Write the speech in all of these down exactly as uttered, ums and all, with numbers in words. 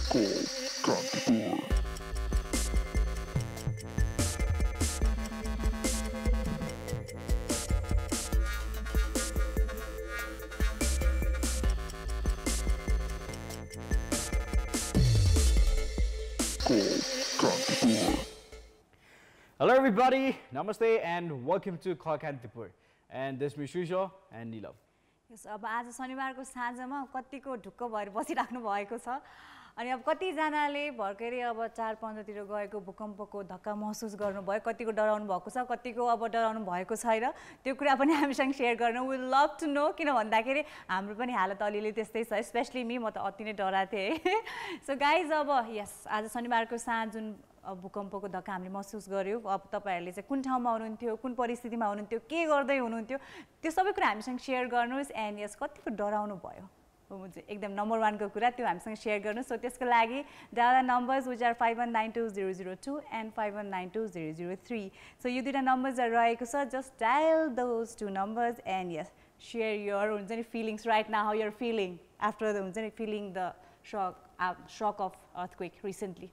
Hello everybody, namaste and welcome to Call Kantipur. And this is me Shusho and Nilav. Yes, अब आज शनिबारको साँझमा कतिको ढुक्क भएर बसिराख्नु भएको छ अनि अब कति जनाले भर्खरै अब चार पन्ध्र तिर गएको भूकम्पको धक्का महसुस गर्नुभयो, कतिको डराउनु भएको छ, कतिको अब डराउनु भएको छैन, त्यो कुरा पनि हामीसँग शेयर गर्न वी लभ टु नो। किन भन्दाखेरि हाम्रो पनि हालत अलिअलि त्यस्तै छ, स्पेशली मी, म त अति नै डराएको थिएँ। सो गाइज अब यस आज शनिबारको साँझ जुन भूकम्पको धक्का हामीले महसुस गर्यौं, अब तपाईहरुले चाहिँ कुन ठाउँमा हुनुहुन्थ्यो, कुन परिस्थितिमा हुनुहुन्थ्यो, के गर्दै हुनुहुन्थ्यो, त्यो सबै कुरा हामीसँग शेयर गर्नुस्। एन्ड यस कतिको डराउनु भयो मुझे एकदम नम्बर वन को कुरा त्यो हामीसँग शेयर गर्नु। सो त्यसको लागि dial numbers which are five one nine two zero zero two and five one nine two zero zero three. So यो दुईटा नम्बर्सहरु रहेको छ, just dial those two numbers and yes share your हुन्छ नि feelings right now, how you are feeling after the हुन्छ नि feeling the shock shock of earthquake recently.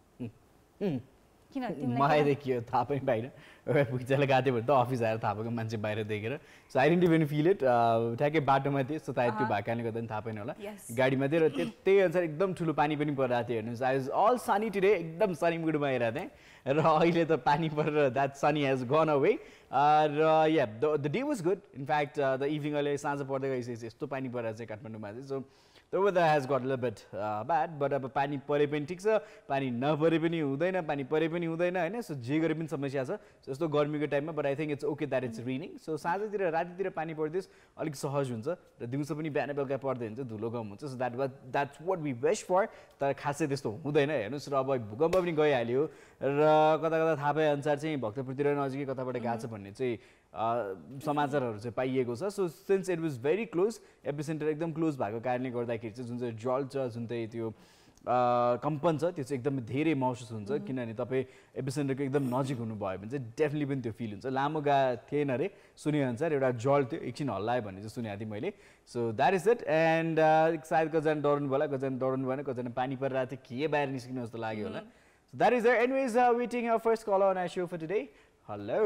मलाई देखियो थाहा पनि पाइन, पुगिचाले गएको थियो भने त अफिस आएर थाहा पाएको मान्छे बाहिर देखेर। So I didn't even feel it, ठ्याक्कै बाटोमा थिएँ, सो सायद त्यो भएको कारणले गर्दा पनि थाहा पाइन होला, गाडीमा थिएँ र त्यही अनुसार एकदम ठुलो पानी पनि परिरहेको थियो। हेर्नुहोस्, I was all sunny today, एकदम सनी मुडमा आइरहेको थिएँ र अहिले त पानी परेर that sunny has gone away र yeah the day was good. In fact the evening अहिले साँझ पर्दै गइसकेपछि यस्तो पानी परेर चाहिँ काठमाडौँमा चाहिँ, so the weather has got a little bit uh, bad, but अब पानी परे पनि ठिक छ, पानी नपरे पनि हुँदैन, पानी परे पनि हुँदैन हैन। सो जे गरे पनि समस्या छ जस्तो गर्मीको टाइममा, but I think it's okay that it's raining. So साँझतिर रातितिर पानी पर्दिस अलिक सहज हुन्छ र दिउँसो पनि बिहान बेलुका पर्दै हुन्छ, धुलो कम हुन्छ। So that was that's what we wish for. तर खासै त्यस्तो हुँदैन। हेर्नुस्, र अब भूकम्प पनि गइहाल्यो र कता कता थाहा पाए अनुसार चाहिँ भक्तपुरतिर नजिकै कताबाट गएको छ भन्ने चाहिँ समाचारहरू चाहिँ पाइएको छ। So since it was very close, epicentre एकदम क्लोज भएको कारणले गर्दाखेरि चाहिँ जुन चाहिँ जल छ, जुन चाहिँ त्यो कम्पन छ, त्यो चाहिँ एकदम धेरै महसुस हुन्छ। किनभने तपाईँ एपिसेन्टरको एकदम नजिक हुनुभयो भने चाहिँ डेफिनेटली पनि त्यो फिल हुन्छ। लामो गा थिएन अरे, सुने अनुसार एउटा जल थियो, एकछिन हल्लायो भन्ने चाहिँ सुनेको थिएँ मैले। So that is it. And सायद कतिजना डराउनु भयो होला, कतिजना डराउनु भएन, कतिजना पानी परिरहेको थियो, के बाहिर निस्किनु जस्तो लाग्यो होला। So that is it. Anyways waiting our first call on our show for today. Hello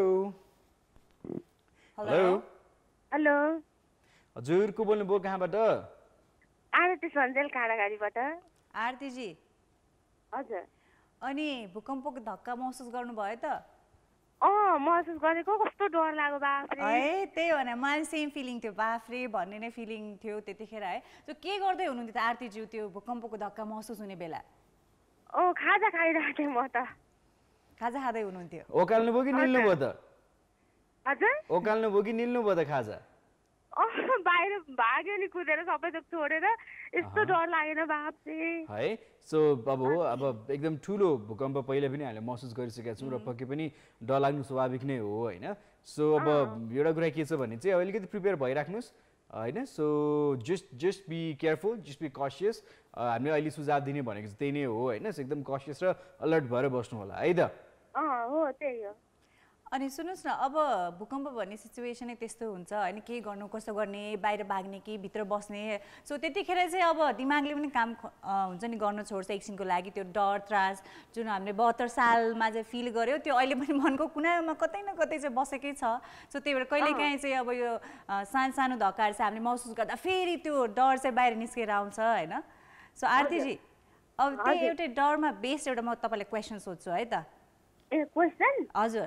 hello hello, हजुर को बोल्नुभयो, कहाँबाट? आरती सञ्जेल काँडागाडीबाट। आरती जी हजुर, अनि भूकम्पको धक्का महसुस गर्नुभयो त? अँ महसुस गरेको, कस्तो डर लाग्यो बाफरे। है त्यही हो न, मलाई सेम फिलिङ थियो, बाफरे भन्ने नै फिलिङ थियो त्यतिखेर है। सो के गर्दै हुनुहुन्थ्यो त आरती ज्यू त्यो भूकम्पको धक्का महसुस हुने बेला? अँ खाजा खाइरहेको थिएँ म त। खाजा खाँदै हुनुहुन्थ्यो? ओकाल्नु भयो कि निल्नु भयो त? हजुर, ओकाल्नु भयो कि निल्नु भयो त खाजा? अँ बाहिर भाग्यो नि कुदेर, सबै थोक छोडेर, यस्तो डर लागेन बाफरे है। सो अब हो, अब एकदम ठुलो भूकम्प पहिले पनि हामीले महसुस गरिसकेका छौँ र पक्कै पनि डर लाग्नु स्वाभाविक नै हो हैन। सो अब एउटा कुरा के छ भने चाहिँ अलिकति प्रिपेयर भइराख्नुहोस् हैन। So just just be careful, just be cautious. हामीले अहिले सुझाव दिने भनेको चाहिँ त्यही नै हो हैन। सो एकदम कसियस र अलर्ट भएर बस्नु होला है त। अँ हो, त्यही हो। अनि सुन्नुहोस् न, अब भूकम्प भन्ने सिचुएसनै त्यस्तो हुन्छ होइन, के गर्नु, कसो गर्ने, बाहिर भाग्ने कि भित्र बस्ने। सो त्यतिखेर चाहिँ अब दिमागले पनि काम हुन्छ नि गर्न छोड्छ एकछिनको लागि। त्यो डर त्रास जुन हामीले बहत्तर सालमा चाहिँ फिल गर्यो, त्यो अहिले पनि मनको कुनामा कतै न कतै चाहिँ बसेकै छ। सो त्यही भएर कहिलेकाहीँ चाहिँ अब यो सानो सानो धक्काहरू चाहिँ हामीले महसुस गर्दा फेरि त्यो डर चाहिँ बाहिर निस्केर आउँछ होइन। सो आरतीजी, अब त्यही एउटै डरमा बेस्ड एउटा म तपाईँलाई क्वेसन सोध्छु है त। A question? हजुर,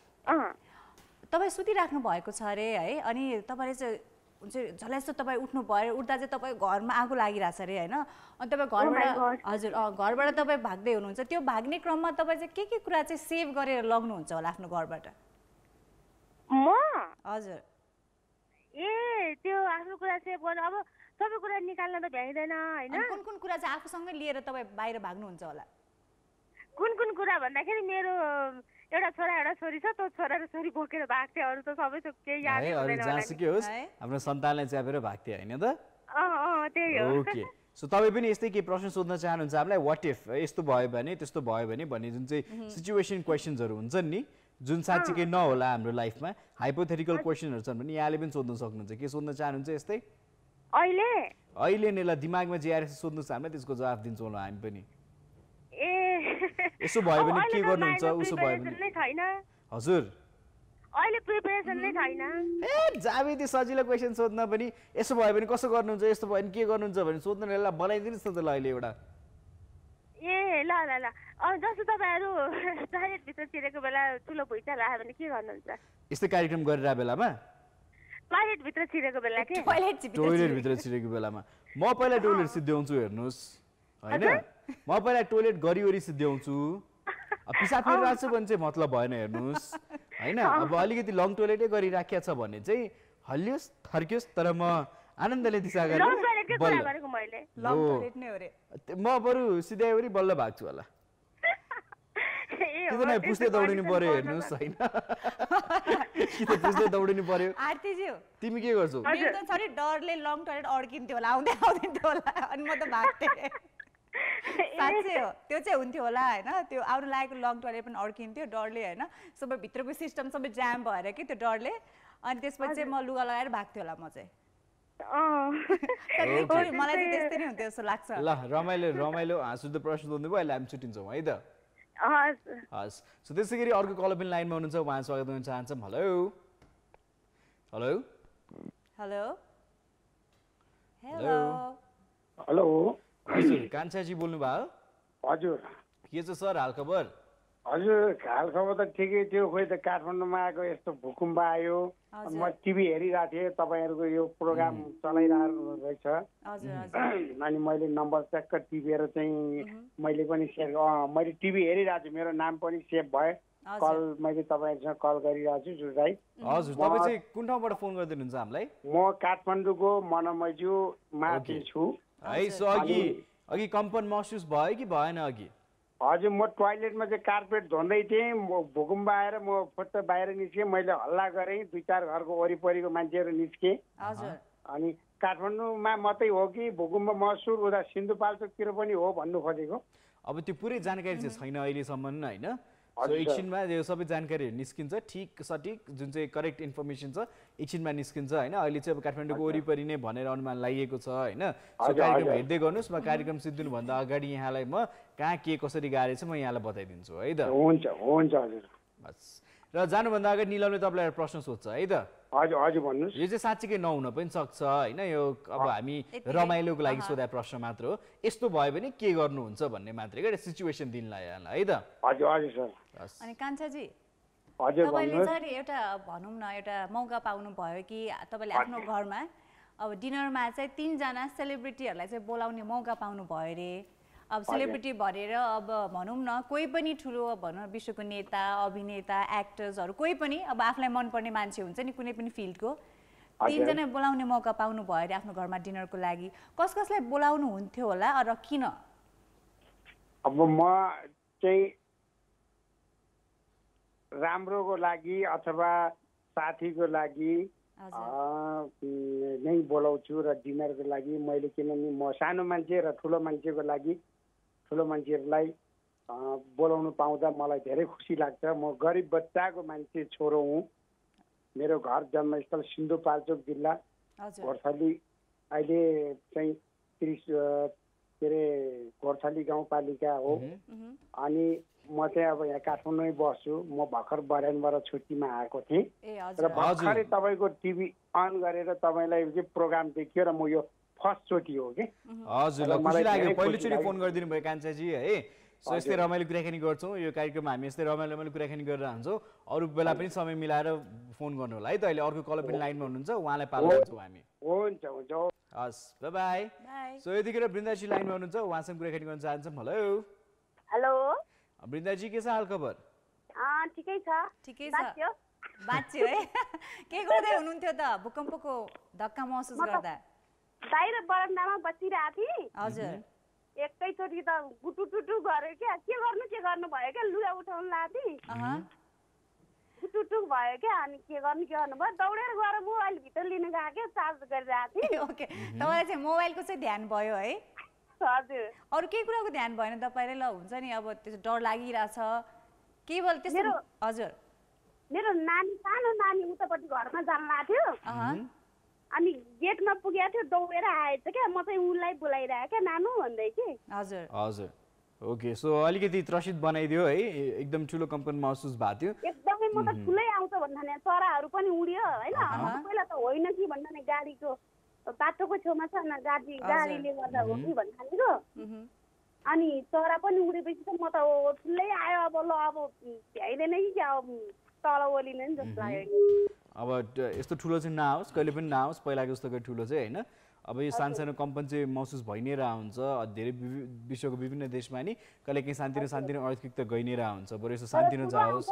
तपाईँ सुतिराख्नु भएको छ अरे है, अनि तपाईँले चाहिँ हुन्छ झल्यास्तो तपाईँ उठ्नु भयो, उठ्दा चाहिँ तपाईँ घरमा आगो लागिरहेछ अरे होइन, अनि तपाईँ घरबाट हजुर अँ घरबाट तपाईँ भाग्दै हुनुहुन्छ। त्यो भाग्ने क्रममा तपाईँ चाहिँ के के कुरा चाहिँ सेभ गरेर लग्नुहुन्छ होला आफ्नो घरबाट? म हजुर, ए त्यो आफ्नो कुरा सेभ गर्नु, अब सबै कुरा निकाल्न त भ्याइँदैन होइन। कुन कुन कुरा चाहिँ आफूसँगै लिएर तपाईँ बाहिर भाग्नुहुन्छ होला? कुन कुन कुरा भन्दाखेरि मेरो एउटा छोरा एउटा छोरी छ, त्यो छोरा र छोरी बोकेर भाग्थे, अरू त सबै थोक केही याद हुँदैन। जहाँसुकै होस् आफ्नो सन्तानलाई च्यापेर भाग्थे हैन त? अँ अँ त्यही हो। ओके, सो तपाईँ पनि यस्तै के प्रश्न सोध्न चाहनुहुन्छ हामीलाई? व्हाट इफ यस्तो भयो भने, त्यस्तो भयो भने भन्ने जुन चाहिँ सिचुएसन क्वेसन्सहरू हुन्छन् नि, जुन साँच्चीकै नहोला हाम्रो लाइफमा, हाइपोथेटिकल क्वेसनहरू छन् भने यहाँले पनि सोध्न सक्नुहुन्छ। के सोध्न चाहनुहुन्छ यस्तै? अहिले अहिले नै ल दिमागमा जे आएर सोध्नुहोस् हामीलाई त्यसको जवाफ दिन्छौँ ल हामी पनि ए यसो भयो भने अब के अहिले त गर्नुहुन्छ माइन्डमा उसो भयो प्रिपरेसन भने नै छैन हजुर अहिले प्रिपरेसन नै छैन ए जावेदी सजिलो क्वेसन सोध्न पनि यसो भयो भने कसो गर्नुहुन्छ यस्तो भयो भने के गर्नुहुन्छ भने सोध्नु ल बनाइदिनुहोस् न त ल अहिले एउटा ए ल ल ल अब जस्तो तपाईँहरू टोयलेटभित्र छिरेको बेला ठुलो भुइँचालो आयो भने के गर्नुहुन्छ यस्तो कार्यक्रम गरिरहेको बेलामा टोयलेटभित्र छिरेको बेला के टोयलेट टोइलेटभित्र छिरेको बेलामा म पहिला टोइलेट सिद्ध्याउँछु हेर्नुहोस् होइन म पहिला टोइलेट गरिवरी सिद्ध्याउँछु पिसाब फेरिरहेको छु भने चाहिँ मतलब भएन हेर्नुहोस् होइन अब अलिकति लङ टोइलेटै गरिराखेको छ भने चाहिँ हल्लियोस् थर्कियोस् तर म आनन्दले दिशा गरेर लङ टोयलेटकै कुरा गरेको मैले लङ टोयलेट नै हो रे म बरु सिध्याइवरी बल्ल भाग्छु होला कि त नै पुस्दै दौडिनु पर्यो हेर्नुहोस् होइन कि त पुस्दै दौडिनु पर्यो आरतीज्यू तिमी के गर्छौ मेरो त छ नि डरले लङ टोयलेट अड्किन्थ्यो होला आउँदै आउँदिन्थ्यो होला अनि म त भाग्थेँ साँच्चै हो त्यो चाहिँ हुन्थ्यो होला होइन त्यो आउनु लागेको लङ टोयलेट पनि अड्किन्थ्यो डरले होइन सबै भित्रको सिस्टम सबै जाम भएर कि त्यो डरले अनि त्यसपछि चाहिँ म लुगा लगाएर भाग्थेँ होला म चाहिँ मलाई चाहिँ त्यस्तै नै हुन्थ्यो जस्तो लाग्छ ल रमाइलो रमाइलो हाँसुदो प्रश्न सोध्नु भयो अहिले हामी छुट्टिन्छौँ है त हस् सो त्यसै गरी अर्को कल पनि लाइनमा हुनुहुन्छ उहाँ स्वागत गर्न चाहन्छौँ hello hello hello hello hello हजुर कान्छाजी बोल्नु भयो हजुर के छ सर हाल खबर हजुर हाल खबर त ठिकै थियो खोइ त काठमाडौँमा आएको यस्तो भूकम्प आयो म टिभी हेरिरहेको थिएँ तपाईँहरूको यो प्रोग्राम चलाइरहेको रहेछ अनि मैले नम्बर च्याक्क टिपेर चाहिँ मैले पनि सेभ मैले टिभी हेरिरहेको छु मेरो नाम पनि सेभ भयो कल मैले तपाईँहरूसँग कल गरिरहेको छु जुराई हजुर तपाईँ चाहिँ कुन ठाउँबाट फोन गरिदिनुहुन्छ हामीलाई म काठमाडौँको मनमैजू माथि छु है सो अघि अघि कम्पन महसुस भयो कि भएन अघि हजुर म टोयलेटमा चाहिँ कार्पेट धोँदै थिएँ म भूकम्प आएर म फुत्त बाहिर निस्केँ मैले हल्ला गरेँ दुई चार घरको वरिपरिको मान्छेहरू निस्केँ अनि काठमाडौँमा मात्रै हो कि भूकम्प महसुस उता सिन्धुपाल्चोकतिर पनि हो भन्नु खोजेको अब त्यो पुरै जानकारी चाहिँ छैन अहिलेसम्म होइन सो एकछिनमा यो सबै जानकारीहरू निस्किन्छ ठिक सठिक जुन चाहिँ करेक्ट इन्फर्मेसन छ एकछिनमा निस्किन्छ होइन अहिले चाहिँ अब काठमाडौँको वरिपरि नै भनेर अनुमान लागिएको छ होइन सो कार्यक्रम हेर्दै गर्नुहोस् म कार्यक्रम सिद्धिनुभन्दा अगाडि यहाँलाई म कहाँ के कसरी गाह्रो छ म यहाँलाई बताइदिन्छु है त हुन्छ हुन्छ हजुर बस र जानुभन्दा अगाडि निलमले तपाईँलाई एउटा प्रश्न सोध्छ है त हजुर हजुर भन्नुहोस् यो चाहिँ साँच्चीकै नहुन पनि सक्छ होइन यो अब हामी रमाइलोको लागि सोधा प्रश्न मात्र हो यस्तो भयो भने के गर्नुहुन्छ भन्ने मात्रै एउटा सिचुएसन दिनलाई है त हजुर हजुर सर अनि कान्छाजी हजुर तपाईँले चाहिँ एउटा भनौँ न एउटा मौका पाउनु भयो कि तपाईँले आफ्नो घरमा अब डिनरमा चाहिँ तिनजना सेलिब्रिटीहरूलाई चाहिँ बोलाउने मौका पाउनु भयो अरे अब सेलिब्रिटी भनेर अब भनौँ न कोही पनि ठुलो भनौँ विश्वको नेता अभिनेता एक्टर्सहरू कोही पनि अब आफूलाई मनपर्ने मान्छे हुन्छ नि कुनै पनि फिल्डको तिनजना बोलाउने मौका पाउनु भयो अरे आफ्नो घरमा डिनरको लागि कस कसलाई बोलाउनु हुन्थ्यो होला र किन अब म चाहिँ राम्रोको लागि अथवा साथीको लागि नै बोलाउँछु र डिनरको लागि मैले किनभने म सानो मान्छे र ठुलो मान्छेको लागि ठुलो मान्छेहरूलाई बोलाउनु पाउँदा मलाई धेरै खुसी लाग्छ म गरिब बच्चाको मान्छे छोरो हुँ मेरो घर जन्मस्थल सिन्धुपाल्चोक जिल्ला घोर्साली अहिले चाहिँ त्रिस के अरे घोर्साली गाउँपालिका हो अनि म चाहिँ अब यहाँ काठमाडौँमै बस्छु म भर्खर बर्यानबाट छुट्टीमा आएको थिएँ र भर्खरै तपाईँको टिभी अन गरेर तपाईँलाई चाहिँ प्रोग्राम देखियो र म यो फर्स्ट चोटि हो कि हजुर ल खुसी लाग्यो पहिलोचोटि फोन गरिदिनु भयो कान्छाजी है सो यस्तै रमाइलो कुराकानी गर्छौँ यो कार्यक्रममा हामी यस्तै रमाइलो रमाइलो कुराकानी गरेर हान्छौँ अरू बेला पनि समय मिलाएर फोन गर्नु होला है त अहिले अर्को कल पनि लाइनमा हुनुहुन्छ उहाँलाई पालो गर्छौँ हामी हुन्छ हुन्छ हस् बाई बाई सो यतिखेर वृन्दाजी लाइनमा हुनुहुन्छ उहाँसँग कुराकानी गर्न चाहन्छौँ हेलो हेलो वृन्दाजी के छ हाल खबर ठिकै छ ठिकै छ बाँच्यो है के गर्दै हुनुहुन्थ्यो त भूकम्पको धक्का महसुस गर्दा बाहिर बरन्डामा बसिरहेको थिएँ हजुर एकैचोटि त गुटुटुटु गऱ्यो क्या के गर्नु के गर्नु भयो क्या लुगा उठाउनु लाएको थिएँ गुटुटु भयो क्या अनि के गर्नु के गर्नु भयो दौडेर गएर मोबाइल भित्र लिन गएको क्या चार्ज गरिरहेको थिएँ ओके तपाईँलाई चाहिँ मोबाइलको चाहिँ ध्यान भयो है हजुर अरू केही कुराको ध्यान भएन तपाईँलाई ल हुन्छ नि अब त्यो डर लागिरहेछ केवल त्यस्तो हजुर मेरो नानी सानो नानी उतापट्टि घरमा जानु लाग्थ्यो अनि गेटमा पुगेको थियो दौडेर आएछ क्या म चाहिँ उसलाई बोलाइरहेको क्या नानु भन्दै कि हजुर हजुर ओके सो अलिकति त्रसित बनाइदियो है एकदम ठुलो कम्पन महसुस भएको थियो एकदमै म त ठुलै आउँछ भन्दा चराहरू पनि उड्यो होइन पहिला त होइन कि भन्दा गाडीको बाटोको छेउमा छ न गाडी गाडीले गर्दा हो कि भन्दा अनि चरा पनि उडेपछि त म त ठुलै आयो अब ल अब भ्याइँदैन कि क्या तल ओलिने नि जस्तो लाग्यो अब यस्तो ठुलो चाहिँ नआओस् कहिले पनि नआओस् पहिलाको जस्तो कहिले ठुलो चाहिँ होइन अब यो सानसानो कम्पन चाहिँ महसुस भइ नै रह हुन्छ धेरै विश्वको विभिन्न देशमा नि कहिले काहीँ सानोतिनो सानोतिनो अर्थक्वेक त गइ नै रह हुन्छ बरु यसो सानोतिनो जाओस्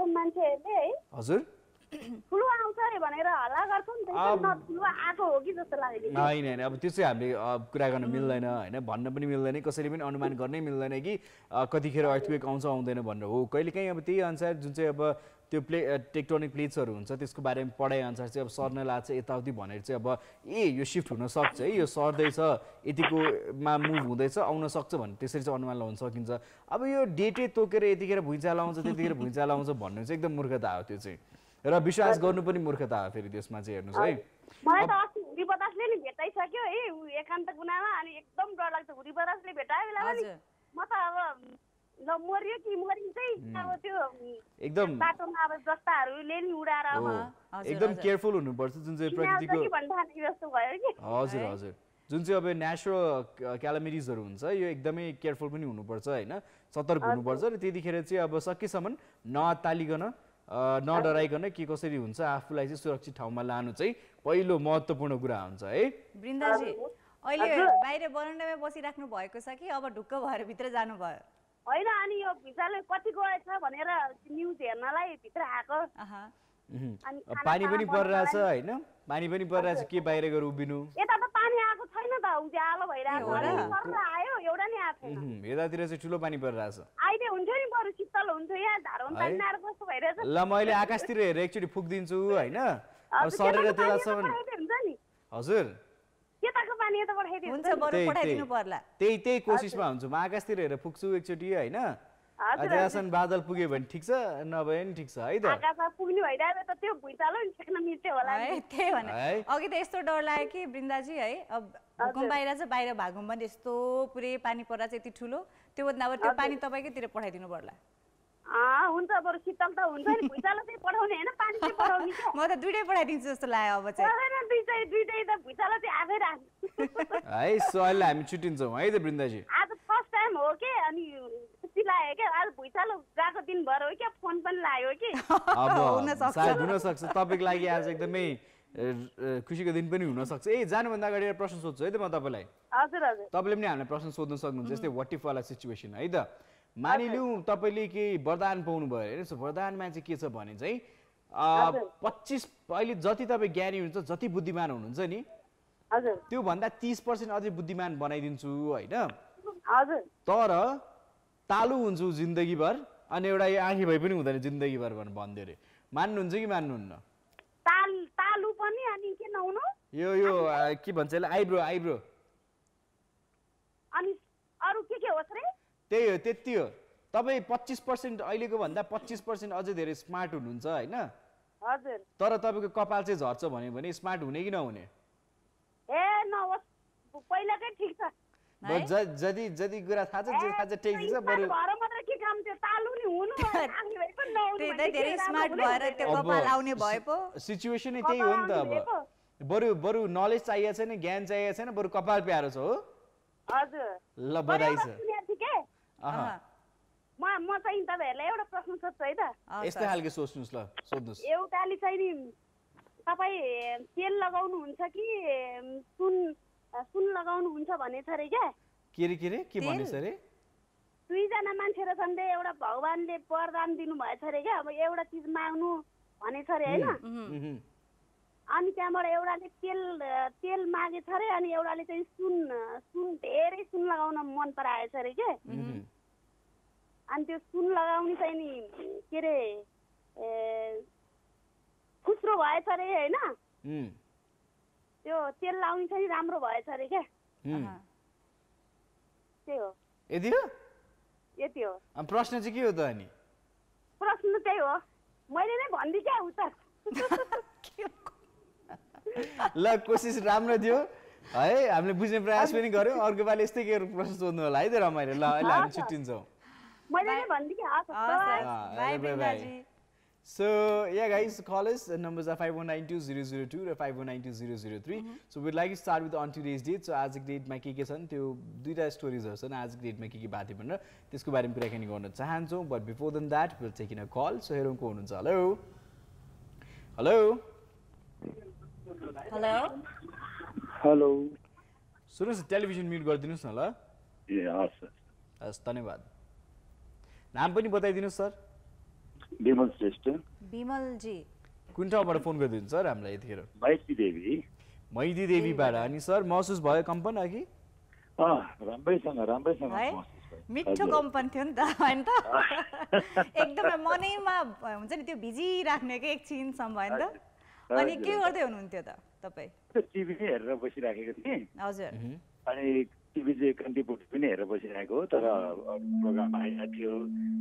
हजुर ठुलो आउँछ अरे भनेर हल्ला गर्छ नि त ठुलो आएको हो कि जस्तो लाग्यो होइन होइन अब त्यो चाहिँ हामीले कुरा गर्न मिल्दैन होइन भन्न पनि मिल्दैन कसरी पनि अनुमान गर्नै मिल्दैन कि कतिखेर अर्थक्वेक आउँछ आउँदैन भनेर हो कहिलेकाहीँ अब त्यही अनुसार जुन चाहिँ अब त्यो प्ले टेक्टोनिक प्लेट्सहरू हुन्छ त्यसको बारेमा पढाइ अनुसार चाहिँ अब सर्न लाग्छ यताउति भनेर चाहिँ अब ए यो सिफ्ट हुनसक्छ है यो सर्दैछ यतिकोमा मुभ हुँदैछ आउन सक्छ भने त्यसरी चाहिँ अनुमान लगाउन सकिन्छ अब यो डेटे तोकेर यतिखेर भुइँचालो आउँछ त्यतिखेर भुइँचालो आउँछ भन्नु चाहिँ एकदम मूर्खता हो त्यो चाहिँ र विश्वास गर्नु पनि मूर्खता हो फेरि त्यसमा चाहिँ हेर्नुहोस् है मलाई त अस्ति हुरी बतासले नि भेटाइसक्यो है एकान्त कुनामा अनि एकदम डर लाग्छ हुरी बतासले भेटायो बेला पनि म त अब ल मर्यो कि मरिन्छै अब त्यो एकदम बाटोमा अब जस्ताहरूले नि उडाएर अब एकदम केयरफुल हुनुपर्छ जुन चाहिँ प्रकृतिको जस्तो भयो कि हजुर हजुर जुन चाहिँ अब नेचुरल क्यालामिटिजहरू हुन्छ यो एकदमै केयरफुल पनि हुनुपर्छ होइन सतर्क हुनुपर्छ र त्यतिखेर चाहिँ अब सकेसम्म नअत्तालिकन नडराइकन के कसरी हुन्छ आफूलाई चाहिँ सुरक्षित ठाउँमा लानु चाहिँ पहिलो महत्त्वपूर्ण कुरा हुन्छ है बृन्दाजी अहिले बाहिर बरन्डामा बसिराख्नु भएको छ कि अब ढुक्क भएर भित्र जानुभयो होइन अनि यो भिसाले कति गएछ भनेर न्युज हेर्नलाई भित्र आएको पानी पनि परिरहेछ होइन पानी पनि परिरहेछ के बाहिर गएर उभिनु यता त पानी आएको छैन त उज्यालो भइरहेको आयो एउटा नि आएको छैन यतातिर चाहिँ ठुलो पानी परिरहेछ अहिले हुन्थ्यो नि बरु शीतल हुन्थ्यो यहाँ धारोन पानी नआएर कस्तो भइरहेछ ल मैले आकाशतिर हेरेर एकचोटि फुक्दिन्छु होइन अब सरेर त्यतासम्म हजुर त्यताको पानी यता पठाइदिनु हुन्छ बरु पठाइदिनु पर्ला त्यही त्यही कोसिसमा हुन्छु म आकाशतिर हेरेर फुक्छु एकचोटि होइन त्यहाँसम्म बादल पुग्यो भने ठिक छ नभए नि ठिक छ है त आकाशमा पुग्नु भइरहेको त त्यो भुइँचालो नि ठेक्न मिल्थ्यो होला है त्यही भने अघि त यस्तो डर लाग्यो कि बृन्दाजी है अब भूकम्प आइरहेछ बाहिर भागौँ भने यस्तो पुरै पानी परिरहेछ यति ठुलो त्यो भन्दा अब त्यो पानी तपाईँकैतिर पठाइदिनु पर्ला हुन्छ बरु शीतल त हुन्छ नि भुइँचालो चाहिँ पठाउने होइन पानी चाहिँ पठाउने म त दुइटै पठाइदिन्छु जस्तो लाग्यो अब चाहिँ दुइटै दुइटै त भुइँचालो चाहिँ आफै राख्नु है सो अहिले हामी छुट्टिन्छौँ है त बृन्दाजी आज फर्स्ट टाइम हो के अनि खुसी लाग्यो क्या आज भुइँचालो गएको दिन भएर हो क्या फोन पनि लाग्यो कि अब सायद हुनसक्छ तपाईँको लागि आज एकदमै खुसीको दिन पनि हुनसक्छ ए जानुभन्दा अगाडि प्रश्न सोध्छु है त म तपाईँलाई हजुर हजुर तपाईँले पनि हामीलाई प्रश्न सोध्न सक्नुहुन्छ जस्तै वाट इफ वाला सिचुएसन है त मानिलिउँ तपाईँले केही वरदान पाउनु भयो हेर्नुहोस् वरदानमा चाहिँ के छ भने चाहिँ पच्चिस अहिले जति तपाईँ ज्ञानी हुनुहुन्छ जति बुद्धिमान हुनुहुन्छ नि त्योभन्दा तिस पर्सेन्ट अझै बुद्धिमान बनाइदिन्छु होइन तर तालु हुन्छु जिन्दगीभर अनि एउटा आँखी भए पनि हुँदैन जिन्दगीभर भनेर भन्दै अरे मान्नुहुन्छ कि मान्नुहुन्न तालु पनि अनि के नहुनु यो यो के भन्छ यसलाई आइब्रो आइब्रो अनि अरु के के होस् रे त्यही हो त्यति हो तपाईँ पच्चिस पर्सेन्ट अहिलेको भन्दा पच्चिस पर्सेन्ट अझै धेरै स्मार्ट हुनुहुन्छ होइन हजुर तर तपाईँको कपाल चाहिँ झर्छ भन्यो भने स्मार्ट हुने कि नहुने ए नहोस् पहिलाकै ठिक छ जति जति कुरा थाहा छ जे थाहा छ ठिक छ बरु भएर मात्र के काम त्यो तालु नि हुनु आफै पनि नहुनु त्यही त धेरै स्मार्ट भएर त्यो कपाल आउने भए पो सिचुएसन नै त्यही हो नि त अब बरु बरु नलेज चाहिएको छैन ज्ञान चाहिएको छैन बरु कपाल प्यारो छ हो हजुर ल बधाई छ म म चाहिँ तपाईहरुलाई एउटा प्रश्न सोध्छु है त यस्तै खालको सोच्नुस् ल सोध्नुस् एउटाले चाहिँ नि तपाई तेल लगाउनु हुन्छ कि सुन सुन लगाउनु हुन्छ भने छ रे के के रे के रे के भनेछ रे दुई जना मान्छे र छन् रे एउटा भगवानले वरदान दिनु भएछ रे के अब एउटा चीज माग्नु भने छ रे हैन अनि त्यहाँबाट एउटाले तेल तेल मागेछ रे अनि एउटाले चाहिँ सुन सुन धेरै सुन लगाउन मन पराएछ रे के अनि त्यो सुन लगाउने चाहिँ नि के रे खुस्रो भएछ रे हैन त्यो तेल लाउने चाहिँ राम्रो भएछ रे के त्यही हो यति हो यति हो अब प्रश्न चाहिँ के हो त अनि प्रश्न त्यही हो मैले नै भन्दि क्या उता ल कोसिस राम्रो थियो है हामीले बुझ्ने प्रयास पनि गर्यौँ अर्को पालि यस्तै के प्रश्न सोध्नु होला है त रमाइलो ल अहिले हामी छुट्टिन्छौँ मैले नै भनिदिएँ बाई वृन्दाजी So yeah guys, call us. The numbers are five one nine two zero zero two or five one nine two zero zero three. So we'd like to start with on today's date. So as a date ma ke ke chan त्यो दुईटा स्टोरीजहरु छन् आज डेटमा के के बात भनेर त्यसको बारेमा कुराकानी गर्न चाहन्छौँ but before then that will take in a call. So हेरौँ को हुनुहुन्छ. हेलो हेलो हेलो हेलो सुन्नुहोस् टेलिभिजन म्युट गरिदिनुहोस् न ल. ए हस् हस् धन्यवाद. नाम पनि बताइदिनुहोस् सर. विमल श्रेष्ठ. विमल जी कुन ठाउँबाट फोन गरिदिनुहुन्छ सर हामीलाई यतिखेर. मैती देवी. मैती देवीबाट. अनि सर महसुस भयो कम्पन अघि. अँ राम्रैसँग राम्रैसँग है मिठो कम्पन थियो नि त होइन त एकदमै मनैमा हुन्छ नि त्यो भिजी राख्ने के एकछिनसम्म होइन त. अनि के गर्दै हुनुहुन्थ्यो त तपाईँ. टिभी नै हेरेर बसिराखेको थिएँ. हजुर अनि टिभी चाहिँ कन्टिपुट पनि हेरेर बसिरहेको हो तर प्रोग्राम आइरहेको थियो.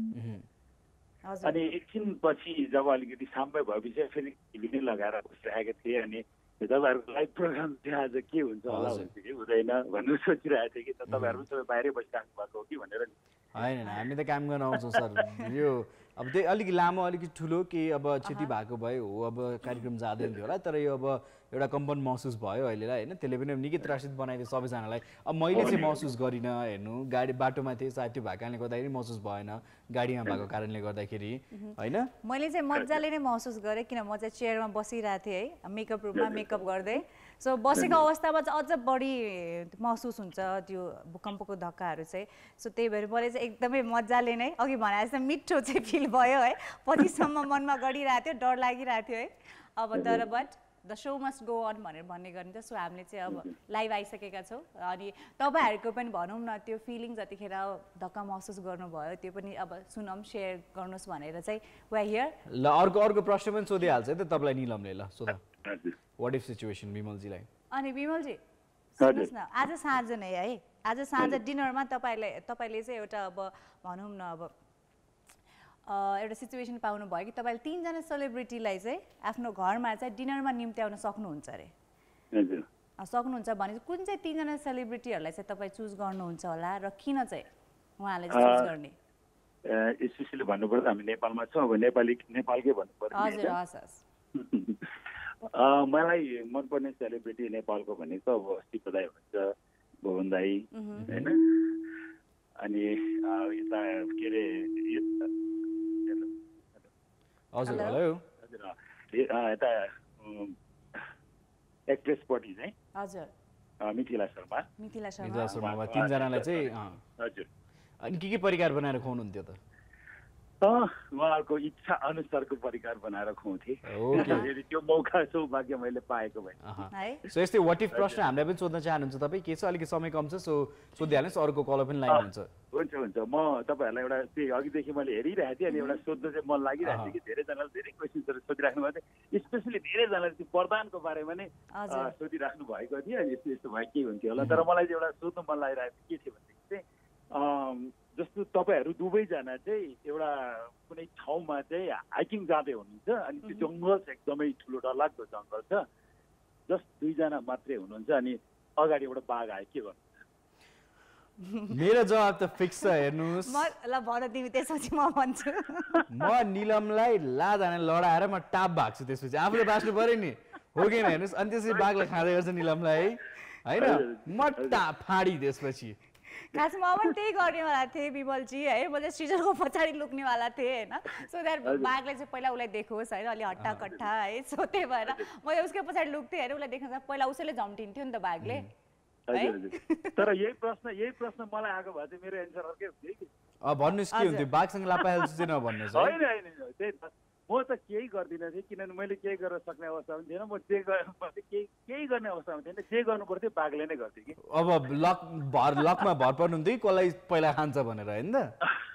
अनि एकछिन पछि जब अलिकति साम्य भएपछि फेरि टिभी नै लगाएर बसिरहेको थिएँ. अनि तपाईँहरूको लाइभ प्रोग्राम चाहिँ आज के हुन्छ होला हुन्छ कि हुँदैन भनेर सोचिरहेको थिएँ कि तपाईँहरू पनि सबै बाहिरै बसिराख्नु भएको हो कि भनेर. होइन हामी त काम गर्न आउँछौँ सर. यो अब त्यही अलिक लामो अलिकति ठुलो केही अब क्षति भएको भए हो अब कार्यक्रम जाँदैन थियो होला तर यो अब एउटा कम्पन महसुस भयो अहिलेलाई होइन. त्यसले पनि निकै त्रासित बनाइदियो सबैजनालाई. अब मैले चाहिँ महसुस गरिनँ हेर्नु गाडी बाटोमा थिएँ सायद त्यो भएको कारणले गर्दाखेरि महसुस भएन गाडीमा भएको कारणले गर्दाखेरि होइन. मैले चाहिँ मजाले नै महसुस गरेँ किन म चाहिँ चेयरमा बसिरहेको थिएँ है मेकअप रुममा मेकअप गर्दै. सो बसेको अवस्थामा चाहिँ अझ बढी महसुस हुन्छ त्यो भूकम्पको धक्काहरू चाहिँ. सो त्यही भएर मैले चाहिँ एकदमै मजाले नै अघि भने जस्तो मिठो चाहिँ फिल भयो है. पछिसम्म मनमा गरिरहेको थियो डर लागिरहेको थियो है. अब तर but the show must go on भनेर भन्ने गरिन्छ. सो हामीले चाहिँ अब लाइभ आइसकेका छौँ अनि तपाईँहरूको पनि भनौँ न त्यो फिलिङ जतिखेर धक्का महसुस गर्नुभयो त्यो पनि अब सुनौँ सेयर गर्नुहोस् भनेर चाहिँ वा हियर. ल अर्को अर्को प्रश्न पनि सोधिहाल्छ है त तपाईँलाई निलमले. ल सोध वाट इफ सिचुएसन विमलजीलाई. अनि विमलजी सुन्नुहोस् न आज साँझ नै है आज साँझ डिनरमा तपाईँले तपाईँले चाहिँ एउटा अब भनौँ न अब एउटा सिचुएसन पाउनु भयो कि तपाईँले तिनजना सेलिब्रिटीलाई चाहिँ आफ्नो घरमा चाहिँ डिनरमा निम्त्याउन सक्नुहुन्छ अरे. सक्नुहुन्छ भने चाहिँ कुन चाहिँ तिनजना सेलिब्रिटीहरूलाई चाहिँ तपाईँ चुज गर्नुहुन्छ होला र किन चाहिँ उहाँलाई चुज गर्ने. स्पेसली भन्नुपर्दा हामी नेपालमा छौँ अब नेपाली नेपालकै भन्नुपर्छ. हजुर हस् हस्. मलाई मनपर्ने सेलिब्रिटी नेपालको भनेको अब सिपो दाई हुन्छ भुवन दाई होइन. अनि यता के अरे हजुर हेलो हजुर यता एक्ट्रेसपट्टि चाहिँ हजुर मिथिला शर्मा. मिथिला मिथिला शर्मा तिनजनालाई चाहिँ हजुर. अनि के के परिकार बनाएर खुवाउनुहुन्थ्यो त. उहाँहरूको इच्छा अनुसारको परिकार बनाएर खुवाउँथे. त्यो मौका सौभाग्य मैले पाएको भए. सो यस्तै वाट इफ प्रश्न हामीलाई पनि सोध्न चाहनुहुन्छ तपाईँ के छ अलिकति समय कम छ सो सोधिहाल्नुहोस् अर्को कलर पनि लाइन हुन्छ. हुन्छ हुन्छ म तपाईँहरूलाई एउटा त्यही अघिदेखि मैले हेरिरहेको थिएँ अनि एउटा सोध्न चाहिँ मन लागिरहेको थियो कि धेरैजनाले धेरै क्वेसन्सहरू सोधिराख्नु भएको थियो स्पेसली धेरैजनाले त्यो प्रदानको बारेमा नै सोधिराख्नु भएको थियो अनि यस्तो यस्तो भए के हुन्थ्यो होला. तर मलाई चाहिँ एउटा सोध्नु मन लागिरहेको थियो के थियो भनेदेखि चाहिँ जस्तो तपाईँहरू दुवैजना चाहिँ एउटा कुनै ठाउँमा चाहिँ हाइकिङ जाँदै हुनुहुन्छ अनि त्यो जङ्गल चाहिँ एकदमै ठुलो डरलाग्दो जङ्गल छ जस्ट दुईजना मात्रै हुनुहुन्छ अनि अगाडि एउटा बाघ आयो के गर्नु. मेरो जवाब त फिक्स छ हेर्नुहोस्. ल भन तिमी त्यसपछि म भन्छु. म निलमलाई लाजाने लडाएर म टाप भाग्छु त्यसपछि आफूले बाँच्नु पर्यो नि हो कि हेर्नुहोस्. अनि त्यसपछि बाघलाई खाँदै गर्छ निलमलाई है होइन म टाप फाडी त्यसपछि. खासमा पनि त्यही गर्नेवाला थिएँ विमलजी है. म चाहिँ सृजनको पछाडि लुक्नेवाला थिएँ होइन. सो द्याट बाघले चाहिँ पहिला उसलाई देखोस् होइन अलि हट्टा कट्टा है. सो त्यही भएर म उसकै पछाडि लुक्थेँ होइन उसलाई देख्न पहिला उसैले झम्टिन्थ्यो नि त बाघले. तर यही प्रश्न यही प्रश्न मलाई आएको भए चाहिँ मेरो एन्सर अर्कै हुन्थ्यो कि. भन्नुहोस् के हुन्थ्यो बाघसँग लापाहाल्छु चाहिँ नभन्नुहोस्. होइन होइन त्यही त म त केही गर्दिनँ थिएँ किनभने मैले केही गर्न सक्ने अवस्था पनि थिएन. म जे केही केही गर्ने अवस्थामा थिएन. जे गर्नु पर्थ्यो बाघले नै गर्थ्यो कि. अब लक भर लकमा भर पर्नुहुन्थ्यो कसलाई पहिला खान्छ भनेर होइन त.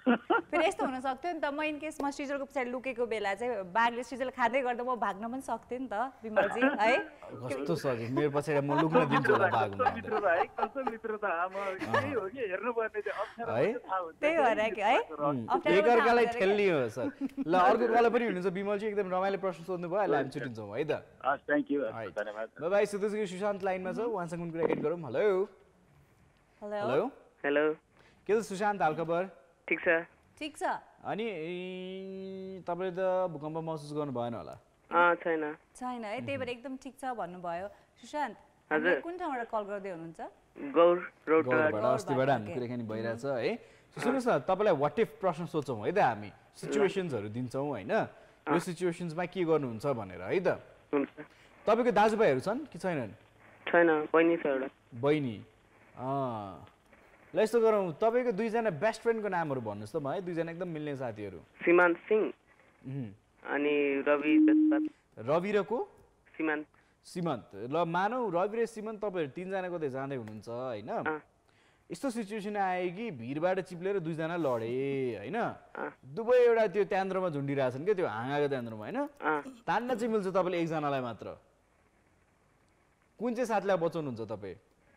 फेरि यस्तो हुन सक्थ्यो नि त म इन केस म सृजलको पछाडि लुकेको बेला चाहिँ बाघले सृजल खाँदै गर्दा म भाग्न पनि सक्थेँ नि त विमलजी है कस्तो सजिलो मेरो पछाडि म लुक्न दिन्छु होला बाघ मित्रता है कस्तो मित्रता म यही हो कि हेर्नुपर्ने चाहिँ अप्ठ्यारो है त्यही भएर कि है एकअर्कालाई ठेल्ने हो सर ल अर्को कल पनि हुनुहुन्छ विमलजी एकदम रमाइलो प्रश्न सोध्नु भयो अहिले हामी छुट्टिन्छौँ है त हस् थ्याङ्क यू धन्यवाद बाई बाई सुदेशजी सुशान्त लाइनमा छ उहाँसँग कुन कुरा एड गरौँ हेलो हेलो हेलो हेलो के छ सुशान्त हालखबर ठिक छ ठिक छ अनि तपाईँले त भूकम्प महसुस गर्नु भएन होला अँ छैन छैन है त्यही भएर एकदम ठिक छ भन्नुभयो सुशान्त हजुर कुन ठाउँबाट कल गर्दै हुनुहुन्छ गौर रोड गौरबाट अस्तिबाट हामी कुराकानी भइरहेछ है सुन्नुहोस् न तपाईँलाई वाट इफ प्रश्न सोचौँ है त हामी सिचुएसन्सहरू दिन्छौँ होइन यो सिचुएसन्समा के गर्नुहुन्छ भनेर है त हुन्छ तपाईँको दाजुभाइहरू छन् कि छैनन् छैन बहिनी छ एउटा बहिनी अँ ल यस्तो गरौँ तपाईँको दुईजना बेस्ट फ्रेन्डको नामहरू भन्नुहोस् त म है दुईजना एकदम मिल्ने साथीहरू सीमान्त सिंह अनि रवि जसपाल रवि र को सीमान्त सीमन्त ल मानौ रवि र सीमन्त तपाईँहरू तिनजना कतै जाँदै हुनुहुन्छ होइन यस्तो सिचुएसन आयो कि भिरबाट चिप्लेर दुईजना लडे होइन दुवै एउटा त्यो त्यान्द्रमा झुन्डिरहेछन् क्या त्यो हाँगाको त्यान्द्रमा होइन तान्न चाहिँ मिल्छ तपाईँले एकजनालाई मात्र कुन चाहिँ साथीलाई बचाउनुहुन्छ तपाईँ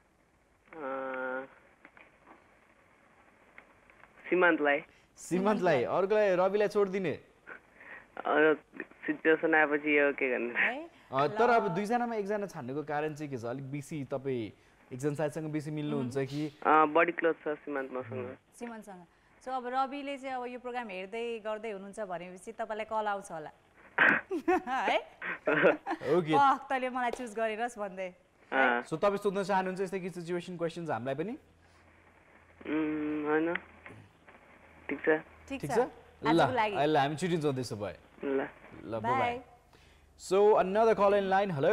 सीमान्तलाई सीमन्तलाई अर्कोलाई रविलाई छोडिदिने सिचुएसन आएपछि यो के गर्ने तर अब दुईजनामा एकजना छान्नुको कारण चाहिँ के छ अलिक बेसी तपाईँ एकजना साथीसँग बेसी मिल्नुहुन्छ कि बडी क्लोज छ सीमान्त मसँग सीमान्तसँग सो अब रविले चाहिँ अब यो प्रोग्राम हेर्दै गर्दै हुनुहुन्छ भनेपछि तपाईँलाई कल आउँछ होला है ओके तैँले मलाई चुज गरेरस् भन्दै सो तपाईँ सोध्न चाहनुहुन्छ यस्तै कि सिचुएसन क्वेसन्स हामीलाई पनि होइन ठिक छ ठिक छ ल अहिले हामी छुट्टिन्छौँ त्यसो भए ल ल bye so another call in line hello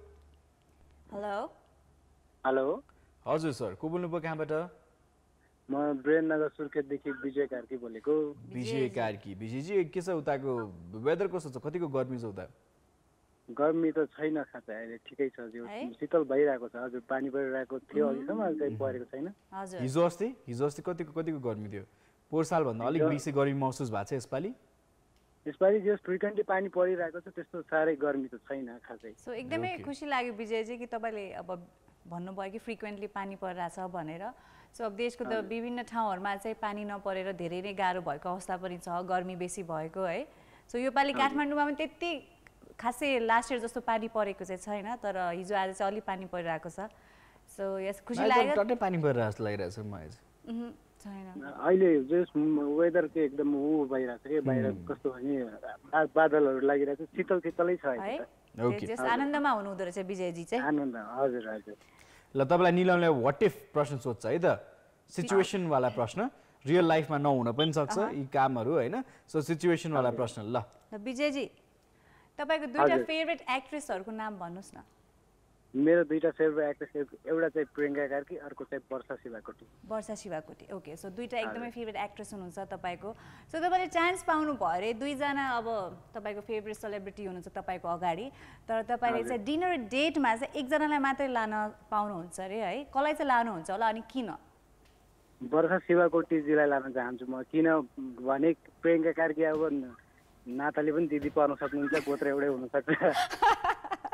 hello hello हजुर सर को बोल्नुभयो कहाँबाट म ब्रेननगर सुर्खेतदेखि विजय कार्की बोलेको विजय कार्की विजयजी के छ उताको वेदर कस्तो छ कतिको गर्मी छ उता गर्मी त छैन खास अहिले ठिकै छ जो शीतल भइरहेको छ हजुर पानी परिरहेको थियो अघिसम्म अहिले चाहिँ परेको छैन हिजो अस्ति हिजो अस्ति कतिको कतिको गर्मी थियो पोहोर सालभन्दा अलिक बेसी गर्मी महसुस भएको छ यसपालि यसपालि जस फ्रिक्वेन्टली पानी परिरहेको छ त्यस्तो साह्रै गर्मी त छैन खासै सो एकदमै खुसी लाग्यो विजयजी कि तपाईँले अब भन्नुभयो कि फ्रिक्वेन्टली पानी परिरहेछ भनेर सो अब देशको त विभिन्न ठाउँहरूमा चाहिँ पानी नपरेर धेरै नै गाह्रो भएको अवस्था पनि छ गर्मी बेसी भएको है सो योपालि काठमाडौँमा पनि त्यति खासै लास्ट इयर जस्तो पानी परेको चाहिँ छैन तर हिजो आज चाहिँ अलि पानी परिरहेको छ सो यस खुसी लाग्यो टट्टै पानी परिरहेको जस्तो लागिरहेछ मलाई छैन अहिले जस वेदर चाहिँ एकदम उ भइरहेको छ कि बाहिर कस्तो भने बादलहरू लागिरहेको छ शीतल शीतलै छ है आनन्दमा हुनुहुँदो रहेछ विजयजी चाहिँ आनन्द हजुर हजुर ल तपाईँलाई निलमले वाट इफ प्रश्न सोध्छ है त सिचुएसन वाला प्रश्न रियल लाइफमा नहुन पनि सक्छ यी कामहरू होइन सो सिचुएसन वाला प्रश्न ल विजयजी तपाईँको दुईटा फेभरेट एक्ट्रेसहरूको नाम भन्नुहोस् न मेरो दुईटा फेभरेट एक्ट्रेस एउटा चाहिँ प्रियङ्का कार्की अर्को चाहिँ वर्षा शिवाकोटी वर्षा शिवाकोटी ओके सो दुईटा एकदमै फेभरेट एक्ट्रेस हुनुहुन्छ तपाईँको सो तपाईँले चान्स पाउनु भयो अरे दुईजना अब तपाईँको फेभरेट सेलिब्रिटी हुनुहुन्छ तपाईँको अगाडि तर तपाईँले चाहिँ डिनर डेटमा चाहिँ एकजनालाई मात्रै लान पाउनुहुन्छ अरे है कसलाई चाहिँ लानुहुन्छ होला अनि किन वर्षा शिवाकोटीजीलाई लान चाहन्छु म किनभने प्रियङ्का कार्की अब नाताले पनि दिदी पर्न सक्नुहुन्छ गोत्र एउटै हुनसक्छ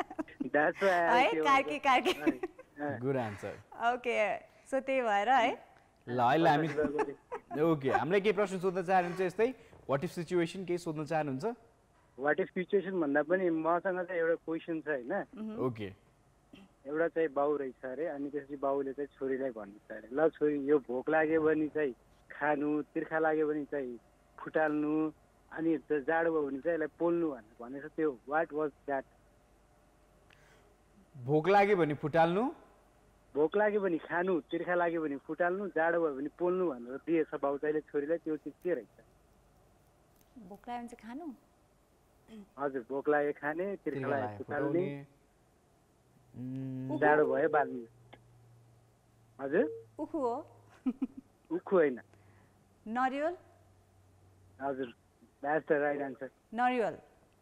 Karki Karki good answer okay so त्यही भएर है ल अहिले हामी ओके हामीलाई केही प्रश्न सोध्न चाहनुहुन्छ यस्तै वाट इफ सिचुएसन केही सोध्न चाहनुहुन्छ वाट इफ सिचुएसन भन्दा पनि मसँग चाहिँ एउटा क्वेसन छ होइन ओके एउटा चाहिँ बाउ रहेछ अरे अनि त्यसपछि बाउले चाहिँ छोरीलाई भन्नुहुन्छ अरे ल छोरी यो भोक लाग्यो भने चाहिँ खानु तिर्खा लाग्यो भने चाहिँ फुटाल्नु अनि जाडो भयो भने चाहिँ यसलाई पोल्नु भनेर भनेछ त्यो वाट वाज द्याट भोक लाग्यो भने फुटाल्नु भोक लाग्यो भने खानु तिर्खा लाग्यो भने फुटाल्नु जाडो भयो भने पोल्नु भनेर दिएछ बाउ चाहिँ छोरीलाई त्यो चिज के रहेछ भोक लाग्यो भने चाहिँ खानु हजुर भोक लाग्यो खाने तिर्खा लाग्यो फुटाल्ने जाडो भयो बाल्ने हजुर उखु हो उखु होइन नरिवल हजुर द्याट्स द राइट आन्सर नरिवल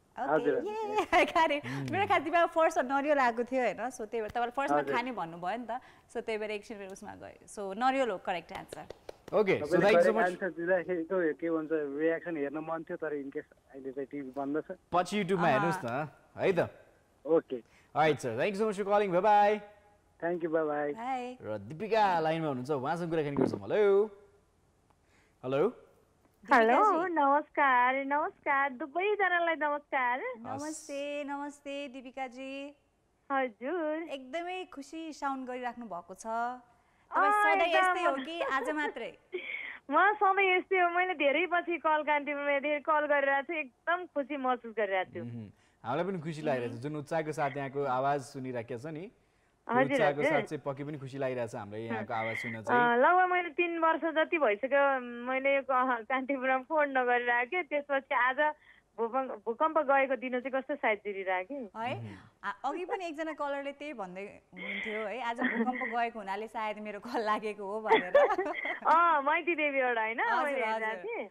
मेरो खातिर फर्स्ट नरिवल आएको थियो होइन सो त्यही भएर तपाईँले फर्स्टमा खाने भन्नुभयो नि त सो त्यही भएर एकछिन मेरो उसमा गयो सो नरिवल हो correct answer okay so thank you so much answer दिँदाखेरिको के भन्छ रियाक्सन हेर्न मन थियो तर इन केस अहिले चाहिँ टिभी बन्द छ पछि युट्युबमा हेर्नुस् न है त okay alright sir thank you so much for calling bye bye thank you bye bye bye र दीपिका लाइनमा हुनुहुन्छ उहाँसँग कुराकानी गर्छौँ हेलो हेलो हेलो नमस्कार नमस्कार दुवैजनालाई नमस्कार नमस्ते नमस्ते दीपिकाजी हजुर एकदमै खुसी साउन्ड गरिराख्नु भएको छ तपाईँ सधैँ यस्तै हो कि आज मात्रै म सधैँ यस्तै हो मैले धेरै पछि कल कान्तिपुरमा धेरै कल गरिरहेको छु एकदम खुसी महसुस गरिरहेको छु हामीलाई पनि खुसी लागिरहेको छ जुन उत्साहको साथ यहाँको आवाज सुनिराखेको छ नि उत्साहको साथ चाहिँ पक्कै पनि खुसी लागिरहेको छ हामीलाई यहाँको आवाज सुन्न चाहिँ लगभग मैले तीन वर्ष जति भइसक्यो मैले कान्तिपुरमा फोन नगरिरहेको थिएँ त्यसपछि आज भूकम्प गएको दिन चाहिँ कस्तो सायद जिरिरहेको है अघि पनि एकजना कलरले त्यही भन्दै हुनुहुन्थ्यो है आज भूकम्प गएको हुनाले सायद मेरो कल लागेको हो भनेर अँ मैती देवीबाट होइन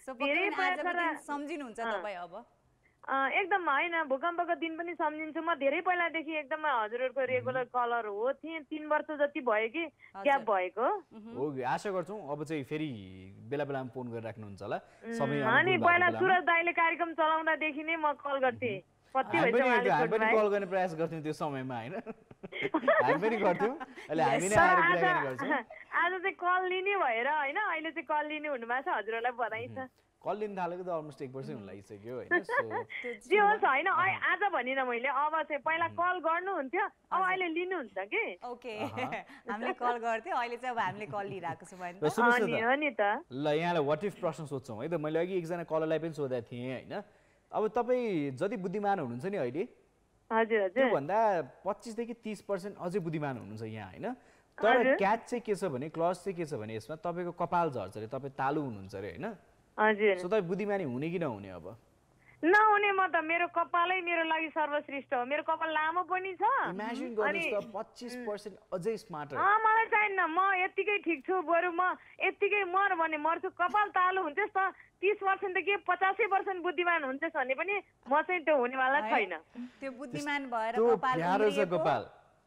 सम्झिनुहुन्छ तपाईँ अब एकदम होइन भूकम्पको दिन पनि सम्झिन्छु म धेरै पहिलादेखि एकदमै हजुरहरूको रेगुलर कलर हो थिएँ तीन वर्ष जति भयो कि ग्याप भएको हो आशा गर्छौँ अब चाहिँ फेरि बेला बेलामा फोन गरिराख्नुहुन्छ होला अनि पहिला सुरज दाइले कार्यक्रम चलाउँदादेखि नै म कल गर्थेँ हामी पनि कल गर्ने प्रयास गर्थ्यौँ त्यो समयमा होइन हामी पनि गर्थ्यौँ अहिले हामी नै आएर कुराकानी गर्छौँ आज चाहिँ कल लिने भएर होइन अहिले चाहिँ कल लिने हुनुभएको छ हजुरहरूलाई बधाई छ कल लिनु थालेको त अलमोस्ट एक वर्षै हुन लागिसक्यो होइन जे होस् होइन आज भनिनँ मैले अब चाहिँ पहिला कल गर्नुहुन्थ्यो अब अहिले लिनुहुन्छ कि ओके हामीले कल गर्थ्यौँ अहिले चाहिँ अब हामीले कल लिइरहेको छौँ हो नि त ल यहाँलाई वाट इफ प्रश्न सोध्छौँ है त मैले अघि एकजना कलरलाई पनि सोधेको थिएँ होइन अब तपाईँ जति बुद्धिमान हुनुहुन्छ नि अहिले हजुर हजुर त्योभन्दा पच्चिसदेखि तिस पर्सेन्ट अझै बुद्धिमान हुनुहुन्छ यहाँ होइन तर क्याच चाहिँ के छ भने क्लज चाहिँ के छ भने यसमा तपाईँको कपाल झर्छ अरे तपाईँ तालु हुनुहुन्छ अरे होइन हजुर सो तपाईँ बुद्धिमानी हुने कि नहुने अब नहुने म त मेरो कपालै मेरो लागि सर्वश्रेष्ठ हो मेरो कपाल लामो पनि छ इमेजिन गर्नुहोस् त पच्चिस पर्सेन्ट अझै स्मार्टर अँ मलाई चाहिन्न म यत्तिकै ठिक छु बरु म यत्तिकै मर भने मर्छु कपाल तालु हुन्छस् त तीस पर्सेन्ट त के पचासी पर्सेन्ट बुद्धिमान हुन्छस् भने पनि म चाहिँ त्यो हुनेवाला छैन त्यो बुद्धिमान भएर कपाल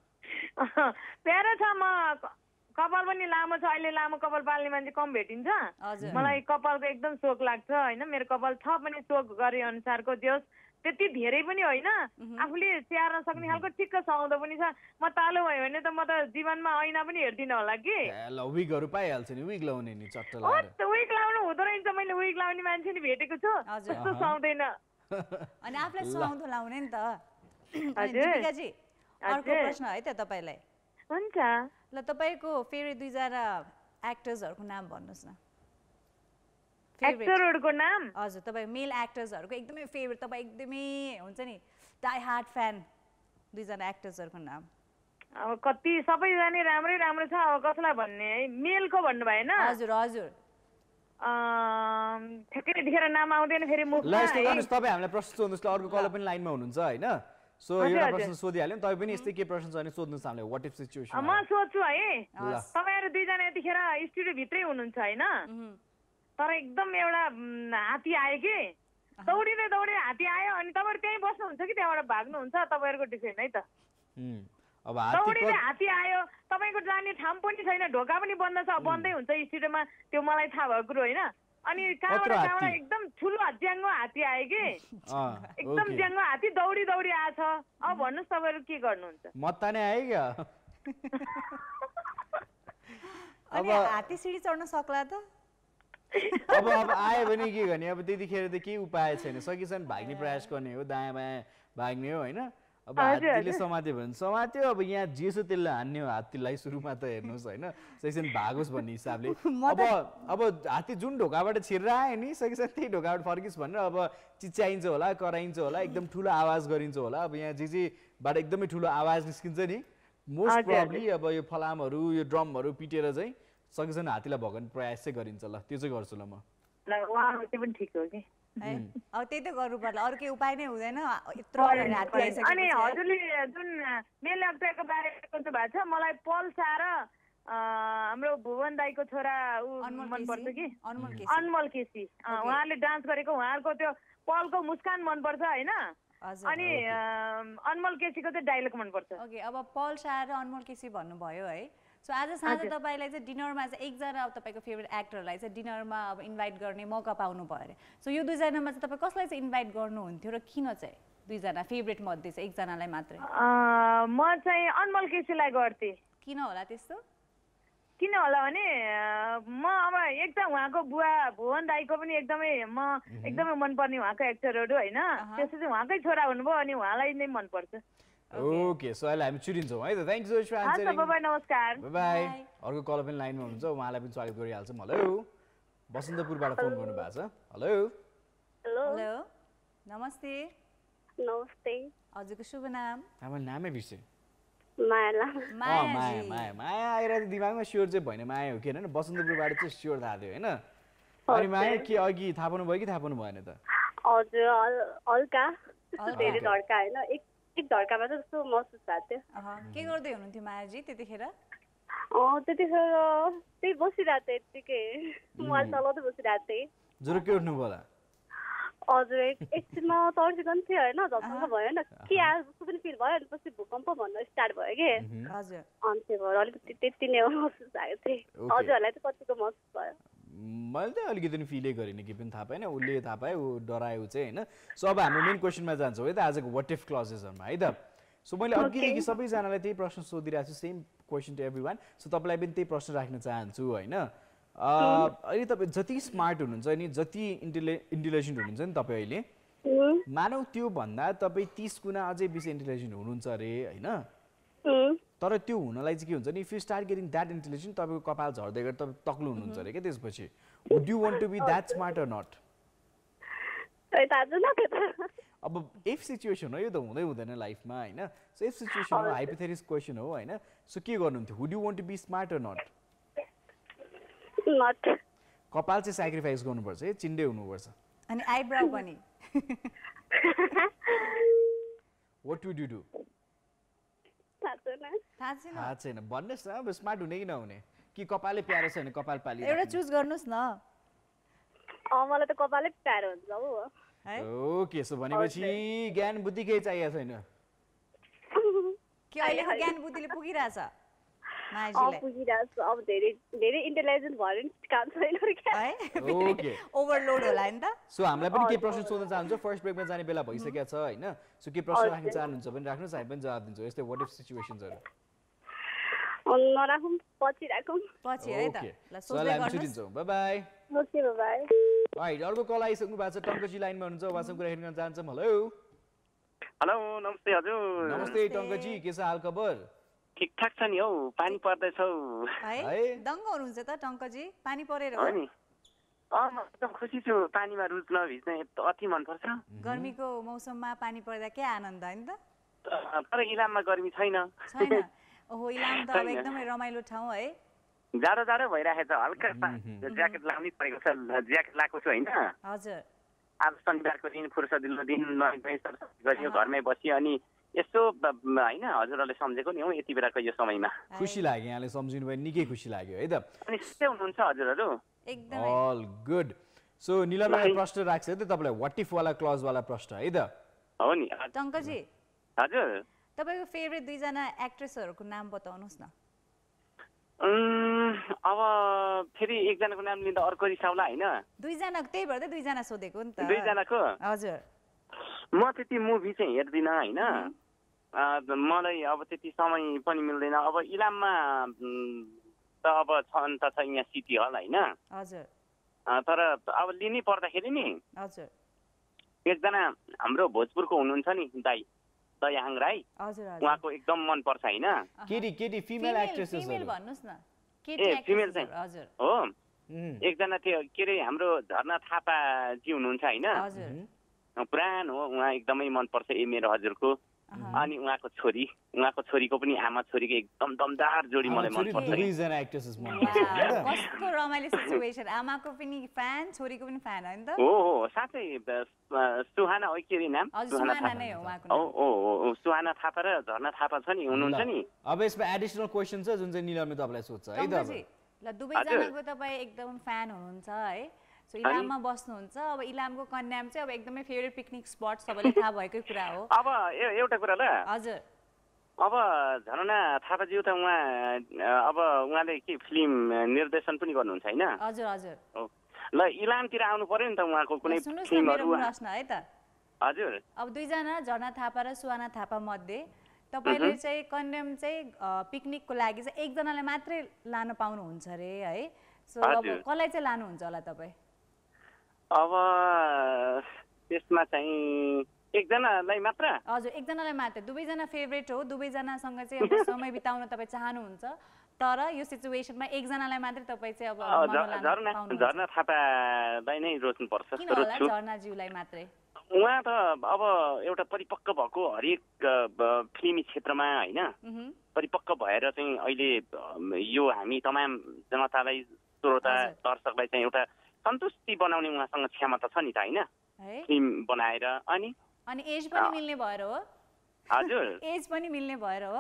प्यारो छ म कपाल पनि लामो छ अहिले लामो कपाल पाल्ने मान्छे कम भेटिन्छ मलाई कपालको एकदम सोख लाग्छ होइन मेरो कपाल छ पनि सोख गरे अनुसारको जोस् त्यति धेरै पनि होइन आफूले स्याहार्न सक्ने खालको ठिक्क सुहाउँदो पनि छ म तालु भयो भने त म त जीवनमा ऐना पनि हेर्दिनँ होला कि विगहरू पाइहाल्छ नि विग लाउने नि चट्ट लगाएर विग लाउनु हुँदो रहेछ मैले विग लाउने मान्छे नि भेटेको छु त्यस्तो सुहाउँदैन अनि आफूलाई सुहाउँदो लाउने नि त हजुर अर्को प्रश्न है त तपाईँलाई हुन्छ ल तपाईँको फेभरेट दुईजना एक्टर्सहरूको नाम भन्नुहोस् न एक्टरहरूको नाम हजुर तपाईँ मेल एक्टर्सहरूको एकदमै फेभरेट तपाईँ एकदमै हुन्छ नि डाई हार्ट फ्यान दुईजना एक्टर्सहरूको नाम अब कति सबैजना राम्रै राम्रो छ अब कसलाई भन्ने है मेलको भन्नु भएन हजुर हजुर ठ्याक्कै यतिखेर नाम आउँदैन फेरि मुखमा तपाईँ हामीलाई प्रश्न सोध्नुहोस् अर्को कलर पनि लाइनमा हुनुहुन्छ होइन सो एउटा प्रश्न सोधिहाल्यौँ तपाईँ पनि यस्तै के प्रश्न छ भने सोध्नुहोस् हामीलाई वाट इफ सिचुएसन म सोध्छु है तपाईँहरू दुईजना यतिखेर स्टुडियो भित्रै हुनुहुन्छ होइन तर एकदम एउटा हात्ती आयो कि दौडिँदै दौडिँदै हात्ती आयो अनि तपाईँहरू त्यहीँ बस्नुहुन्छ कि त्यहाँबाट भाग्नुहुन्छ तपाईँहरूको डिफेन्ड है त दौडिँदै हात्ती आयो तपाईँको जाने ठाउँ पनि छैन ढोका पनि बन्द छ बन्दै हुन्छ स्टुडियोमा त्यो मलाई थाहा भएको कुरो होइन अनि कहाँबाट कहाँबाट एकदम ठुलो ज्याङ्गो हात्ती आयो कि एकदम ज्याङ्गो हात्ती दौडी दौडी आएछ अब भन्नुहोस् तपाईँहरू के गर्नुहुन्छ मत्ता नै आयो क्या अब हात्ती सिडी चढ्न सक्ला त अब अब आयो भने के गर्ने अब त्यतिखेर त केही उपाय छैन सकेसम्म भाग्ने प्रयास गर्ने हो दायाँ बायाँ भाग्ने हो होइन अब हात्तीले समात्यो भने समात्यो अब यहाँ जे छ त्यसलाई हान्ने हो हात्तीलाई सुरुमा त हेर्नुहोस् होइन सकेसम्म भागोस् भन्ने हिसाबले अब अब हात्ती जुन ढोकाबाट छिरेर आयो नि सकेसम्म त्यही ढोकाबाट फर्किस् भनेर अब चिच्याइन्छ होला कराइन्छ होला एकदम ठुलो आवाज गरिन्छ होला अब यहाँ जे जेबाट एकदमै ठुलो आवाज निस्किन्छ नि मोस्ट प्रोबब्ली अब यो फलामहरू यो ड्रमहरू पिटेर चाहिँ सकेसम्म हात्तीलाई भगाउने प्रयास चाहिँ गरिन्छ ल त्यो चाहिँ गर्छु ल म त्यो पनि ठिक हो कि अब त्यही त गर्नु पर्ला अरू केही उपाय नै हुँदैन अनि हजुरले जुन मेल एक्टरको बारेमा सोध्नु भएको छ मलाई पल शाह र हाम्रो भुवन दाईको छोरा ऊ मनपर्छ कि अनमोल केसी उहाँले डान्स गरेको उहाँहरूको त्यो पलको मुस्कान मनपर्छ होइन अनि अनमोल केसीको चाहिँ डायलग मनपर्छ ओके अब पल शाह र अनमोल केसी भन्नुभयो है सो आज साँझ तपाईँलाई चाहिँ डिनरमा चाहिँ एकजना अब तपाईँको फेभरेट एक्टरलाई चाहिँ डिनरमा अब इन्भाइट गर्ने मौका पाउनु भयो अरे सो यो दुईजनामा चाहिँ तपाईँ कसलाई चाहिँ इन्भाइट गर्नुहुन्थ्यो र किन चाहिँ दुईजना फेभरेट मध्ये चाहिँ एकजनालाई मात्रै म चाहिँ अनमोल केसीलाई गर्थेँ किन होला त्यस्तो किन होला भने म अब एकदम उहाँको बुवा भुवन दाईको पनि एकदमै म एकदमै मनपर्ने उहाँको एक्टरहरू होइन त्यसपछि उहाँकै छोरा हुनुभयो अनि उहाँलाई नै मनपर्छ ओके सो अहिले हामी छुटिन्छौँ है त thank you so much for bye नमस्कार बाई अर्को कल पनि लाइनमा हुनुहुन्छ उहाँलाई पनि स्वागत गरिहाल्छौँ हेलो बसन्तपुरबाट फोन गर्नु भएको छ हेलो हेलो नमस्ते नमस्ते हजुरको शुभ नाम हाम्रो नामै बिर्सेँ माया माया माया माया आएर दिमागमा स्योर चाहिँ भएन माया हो कि होइन बसन्तपुरबाट चाहिँ स्योर थाहा थियो होइन अनि माया के अघि थाहा पाउनु भयो कि थाहा पाउनु भएन त हजुर हल्का धेरै धड्का होइन एक एक धड्कामा चाहिँ जस्तो महसुस भएको थियो के गर्दै हुनुहुन्थ्यो मायाजी त्यतिखेर त्यतिखेर त्यही बसिरहेको थिएँ यत्तिकै मोबाइल चलाउँदै बसिरहेको थिएँ ज्वरो के उठ्नु होला हजुर एकछिनमा तर्सिकन थियो होइन झस्सँग भयो होइन के आयो जस्तो पनि फिल भयो अनि पछि भूकम्प भन्न स्टार्ट भयो कि हजुर अनि त्यो भएर अलिकति त्यति नै महसुस भएको थियो हजुरहरूलाई चाहिँ कतिको महसुस भयो मैले त अलिकति फिलै गरेन के पनि थाहा पाएन उसले थाहा पायो ऊ डरायो चाहिँ होइन सो अब हाम्रो मेन क्वेसनमा जान्छौँ है त आजको वाट इफ क्लजेसहरूमा है त सो मैले अघिदेखि सबैजनालाई त्यही प्रश्न सोधिरहेको छु same question to everyone so तपाईँलाई पनि त्यही प्रश्न राख्न चाहन्छु होइन अहिले तपाईँ जति स्मार्ट हुनुहुन्छ नि जति इन्टेले इन्टेलिजेन्ट हुनुहुन्छ नि तपाईँ अहिले मानौ त्यो भन्दा तपाईँ तिस गुणा अझै बेसी इन्टेलिजेन्ट हुनुहुन्छ अरे होइन तर त्यो हुनलाई चाहिँ के हुन्छ नि if you start getting that intelligent तपाईँको कपाल झर्दै गरेर तपाईँ तक्नु हुनुहुन्छ अरे क्या त्यसपछि would you want to be that smart or not अब इफ सिचुएसन हो यो त हुँदै हुँदैन लाइफमा होइन सो इफ सिचुएसन हो हाइपोथेटिकल क्वेसन हो होइन सो के गर्नुहुन्थ्यो would you want to be smart or not not कपाल चाहिँ सेक्रिफाइस गर्नुपर्छ है चिन्डे हुनुपर्छ अनि आइब्राउ पनि व्हाट वुड यु डु थाहा छैन भन्नुहोस् न अब स्मार्ट हुने कि नहुने कि कपालै प्यारो छ भने कपाल पाली एउटा चुज गर्नुहोस् न मलाई त कपालै प्यारो हुन्छ है ओके सो भनेपछि ज्ञान बुद्धि केही चाहिएको छैन के अहिलेको ज्ञान बुद्धिले पुगिरहेछ अब धेरै धेरै इन्टेलिजेन्ट भयो नि काम छैन ओके ओभरलोड होला नि त सो हामीलाई पनि के प्रश्न सोध्न चाहनुहुन्छ फर्स्ट ब्रेकमा जाने बेला भइसकेको छ हैन सो के प्रश्न राख्न चाहनुहुन्छ भने राख्नुस् हामी पनि जवाफ दिन्छौँ यस्तै व्हाट इफ सिचुएसन्सहरु नराखौँ पछि राखौँ पछि है त ल सोध्दै गर्नुहोस् bye bye okay bye bye right अर्को कल आइसक्नु भएको छ टङ्कजी लाइनमा हुनुहुन्छ उहाँसँग कुरा गर्न चाहन्छौँ हेलो हेलो नमस्ते हजुर नमस्ते टङ्कजी के छ हाल खबर ठिकठाक छ नि हौ पानी पर्दैछ है दङ्ग हुनुहुन्छ त टङ्कजी पानी परेर हो नि अँ म एकदम खुसी छु पानीमा रुच्न भिज्न अति मनपर्छ गर्मीको मौसममा पानी पर्दा के आनन्द होइन त तर इलाममा गर्मी छैन छैन ओहो इलाम त अब एकदमै रमाइलो ठाउँ है जाडो जाडो भइरहेको छ हल्का ज्याकेट लाउनै परेको छ ज्याकेट लगाएको छु होइन हजुर आज शनिबारको दिन फुर्सदिलो दिन गरियो घरमै बसी अनि यसो होइन हजुरहरूले सम्झेको नि हौ यति बेलाको यो समयमा खुसी लाग्यो यहाँले सम्झिनु भयो निकै खुसी लाग्यो है त अनि के हुनुहुन्छ हजुरहरू एकदमै अल गुड सो निलमले प्रश्न राख्छ है त तपाईलाई व्हाट इफ वाला क्लज वाला प्रश्न है त हो नि टङ्कजी हजुर तपाईको फेभरेट दुई जना एक्ट्रेसहरुको नाम बताउनुस् न अब फेरि एकजनाको नाम लिँदा अर्को रिसाउला हैन दुई जना त्यही भएर त दुई जना सोधेको नि त दुई जनाको हजुर म त्यति मुभी चाहिँ हेर्दिन हैन मलाई अब त्यति समय पनि मिल्दैन अब इलाममा त अब छन् त छ यहाँ सिटी हल हैन हजुर तर अब लिनै पर्दाखेरि नि हजुर एकजना हाम्रो भोजपुरको हुनुहुन्छ नि दाइ दयाहाङ राई हजुर उहाँको एकदम मन पर्छ हैन केटी केटी फिमेल एक्ट्रेसेस फिमेल भन्नुस् न केटी फिमेल चाहिँ हजुर हो एकजना त्यो के रे हाम्रो झरना थापा जी हुनुहुन्छ हैन हजुर पुरानो हो उहाँ एकदमै मन पर्छ ए मेरो हजुरको अनि उहाँको छोरी उहाँको छोरीको पनि आमा छोरीको एकदम दमदार जोडी मलाई मन पर्छ दुईजना एक्ट्रेसेस मन पर्छ कस्तो रमाइलो सिचुएसन आमाको पनि फ्यान छोरीको पनि फ्यान हो नि त हो हो साथै सुहाना हो के रे नाम सुहाना नै हो उहाँको नाम ओ ओ सुहाना थापा र झरना थापा छ नि हुनुहुन्छ नि अब यसमा एडिशनल क्वेशन छ जुन चाहिँ निलमले तपाईलाई सोध्छ है त ल दुवै जनाको तपाई एकदम फ्यान हुनुहुन्छ है सो इलाममा बस्नुहुन्छ अब इलामको कन्याम चाहिँ अब एकदमै फेभरेट पिकनिक स्पट सबैले थाहा भएकै कुरा हो अब एउटा कुरा ल हजुर अब झरना थापाज्यू त उहाँ अब उहाँले के फिल्म निर्देशन पनि गर्नुहुन्छ होइन? हजुर हजुर। ल इलामतिर आउनु पर्यो नि त उहाँको कुनै फिल्महरु प्रश्न है त। हजुर। अब दुईजना झरना थापा र सुहाना थापा मध्ये तपाईले चाहिँ कन्याम चाहिँ पिकनिकको लागि चाहिँ एकजनालाई मात्रै लान पाउनुहुन्छ रे है? सो अब कसलाई चाहिँ लानुहुन्छ होला तपाई? अब त्यसमा चाहिँ एकजनालाई मात्र? हजुर एकजनालाई मात्र। दुवैजना फेभरेट हो, दुवैजनासँग चाहिँ अब समय बिताउन तपाईँ चाहनुहुन्छ, तर यो सिचुएसनमा एकजनालाई मात्रै तपाईँ चाहिँ अब झरना झरना थापालाई नै रोज्नुपर्छ। किन होला झरनाज्यूलाई मात्रै? उहाँ त अब एउटा परिपक्व भएको हरेक फिल्मी क्षेत्रमा होइन, परिपक्व भएर चाहिँ अहिले यो हामी तमाम जनतालाई श्रोता दर्शकलाई चाहिँ एउटा सन्तुष्टि बनाउने उहाँसँग क्षमता छ नि त होइन, फिल्म बनाएर। अनि अनि एज पनि मिल्ने भएर हो? हजुर एज पनि मिल्ने भएर हो?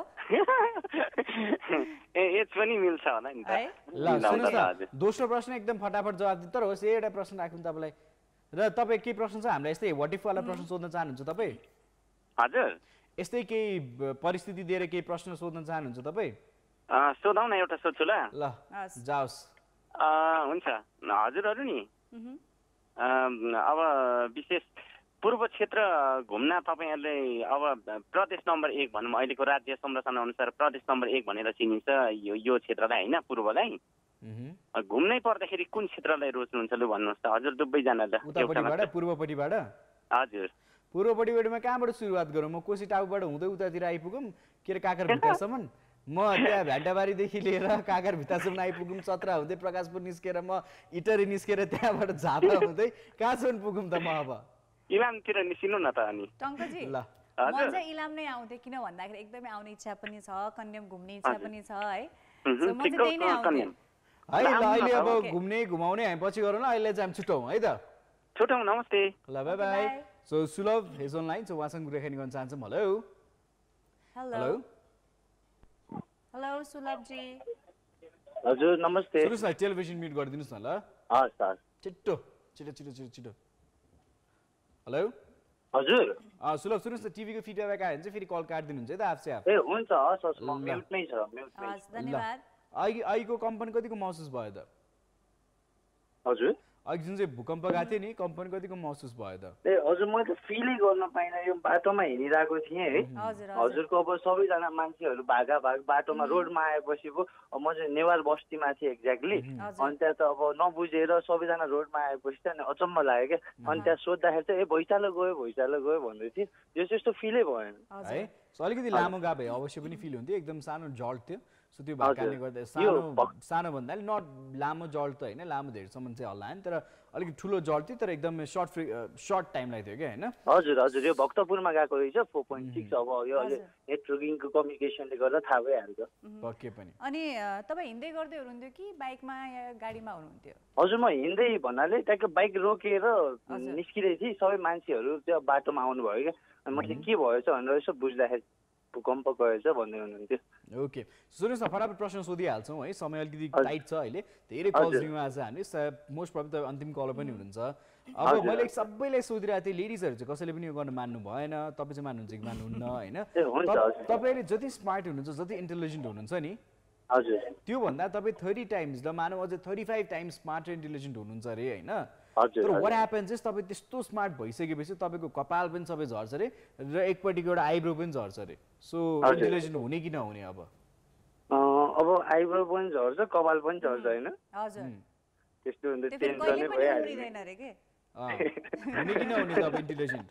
एज पनि मिल्छ होला नि त। ल सुन्नुहोस् न, दोस्रो प्रश्न एकदम फटाफट जवाब दिनु, तर होस् एउटा प्रश्न राख्नु तपाईँलाई। र तपाईँ के प्रश्न छ हामीलाई यस्तै व्हाट इफ वाला प्रश्न सोध्न चाहनुहुन्छ तपाईँ? हजुर यस्तै केही परिस्थिति दिएर केही प्रश्न सोध्न चाहनुहुन्छ तपाईँ? सोधौँ न, एउटा सोध्छु ल। ल जाओस्। हुन्छ हजुरहरू नि अब विशेष पूर्व क्षेत्र घुम्न तपाईँहरूले अब प्रदेश नम्बर एक भनौँ, अहिलेको राज्य संरचना अनुसार प्रदेश नम्बर एक भनेर चिनिन्छ यो यो क्षेत्रलाई होइन, पूर्वलाई। घुम्नै पर्दाखेरि कुन क्षेत्रलाई रोज्नुहुन्छ लु भन्नुहोस् त हजुर दुवैजनाले? उतापट्टिबाट पूर्वपट्टिबाट? हजुर पूर्वपट्टिबाटमा कहाँबाट सुरुवात गरौँ? म कोशी टाउबाट हुँदै उतातिर आइपुगौँ के अरे काकर भित्तासम्म, म त्यहाँ भ्यान्टाबारीदेखि लिएर काकर भित्तासम्म आइपुगौँ, चत्रा हुँदै प्रकाशपुर निस्केर म इटरी निस्केर त्यहाँबाट झापा हुँदै कहाँसम्म पुगौँ त म? अब इलामतिर निस्किनु न त। अनि टङ्कजी म चाहिँ इलाम नै आउँथेँ, किन भन्दाखेरि एकदमै आउने इच्छा पनि छ, कन्याम घुम्ने इच्छा पनि छ है, सो म चाहिँ त्यही नै आउँथेँ है। ल अहिले अब घुम्ने घुमाउने हामी पछि गरौँ ल, अहिले चाहिँ हामी छुटौँ है त? छुटौँ, नमस्ते। ल bye bye. So Sulabh has online, so उहाँसँग कुराकानी गर्न चाहन्छौँ। हेलो हेलो हेलो सुलभ जी। हजुर नमस्ते। सुन्नुहोस् न, टेलिभिजन म्युट गरिदिनुहोस् न ल। हस् हस्। छिट्टो छिटो छिटो छिटो छिटो। हेलो हजुर सुलभ सुन्नुहोस् न, टिभीको फिडब्याक आयो भने चाहिँ फेरि कल काटिदिनुहुन्छ है त आफसे आफ? ए हुन्छ हस् हस्, म म्युट नै छ, म्युट नै। हस् धन्यवाद। अहिले अहिलेको कम्पनी कतिको महसुस भयो त? हजुर अहिले जुन चाहिँ भूकम्प गएको थियो नि, कम्पनी कतिको महसुस भयो त? ए हजुर म त फिलै गर्न पाइनँ, यो बाटोमा हिँडिरहेको थिएँ है। हजुरको अब सबैजना मान्छेहरू भागा भाग बाटोमा रोडमा आएपछि पो म चाहिँ नेवार बस्तीमा थिएँ एक्ज्याक्टली, अनि त्यहाँ त अब नबुझेर सबैजना रोडमा आएपछि चाहिँ अचम्म लाग्यो क्या। अनि त्यहाँ सोद्धाखेरि चाहिँ ए भैँचालो गयो भैँचालो गयो भन्दै थिएँ, यो चाहिँ यस्तो फिलै भएन है। अलिकति लामो गएको भए अवश्य पनि फिल हुन्थ्यो, एकदम सानो जल्ट थियो, सो त्यो भएको कारणले गर्दा सानो सानो भन्नाले नट लामो जल्ट त होइन, लामो धेरसम्म चाहिँ हल्ला नि, तर अलिकति ठुलो जल्ट थियो, तर एकदम सर्ट फ्री सर्ट टाइम लाग्थ्यो क्या होइन? हजुर हजुर यो भक्तपुरमा गएको रहेछ फोर पोइन्ट सिक्स, अब यो नेटवर्किङको कम्युनिकेसनले गर्दा थाहा भइहाल्छ पक्कै पनि। अनि तपाईँ हिँड्दै गर्दै हुनुहुन्थ्यो कि बाइकमा या गाडीमा हुनुहुन्थ्यो? हजुर म हिँड्दै भन्नाले ट्याक्क बाइक रोकेर निस्किँदै थिएँ, सबै मान्छेहरू त्यो बाटोमा आउनुभयो क्या, अनि मैले के भएछ भनेर यसो बुझ्दाखेरि भूकम्प गएछ भन्दै हुनुहुन्थ्यो। ओके सुन्नुहोस् न, फटाफट प्रश्न सोधिहाल्छौँ है, समय अलिकति टाइट छ अहिले, धेरै कल्स लिनु आज हामी, मोस्ट प्रब्लम त अन्तिम कलर पनि हुनुहुन्छ। अब मैले सबैलाई सोधिरहेको थिएँ, लेडिजहरू चाहिँ कसैले पनि यो गर्न मान्नु भएन, तपाईँ चाहिँ मान्नुहुन्छ कि मान्नुहुन्न होइन? तपाईँले जति स्मार्ट हुनुहुन्छ, जति इन्टेलिजेन्ट हुनुहुन्छ नि, हजुर त्योभन्दा तपाईँ थर्टी टाइम्स ल मानव अझै थर्टी फाइभ टाइम्स स्मार्ट र इन्टेलिजेन्ट हुनुहुन्छ अरे होइन? तर वाट ह्यापन्स इज तपाईँ त्यस्तो स्मार्ट भइसकेपछि तपाईँको कपाल पनि सबै झर्छ अरे र एकपट्टिको एउटा आइब्रो पनि झर्छ अरे, सो इन्टेलिजेन्ट हुने कि नहुने? अब अब आइब्रो पनि झर्छ कपाल पनि झर्छ होइन? हजुर त्यस्तो हुन्छ, टेन्सनै भइहाल्छ। हुने कि नहुने तपाईँ इन्टेलिजेन्ट?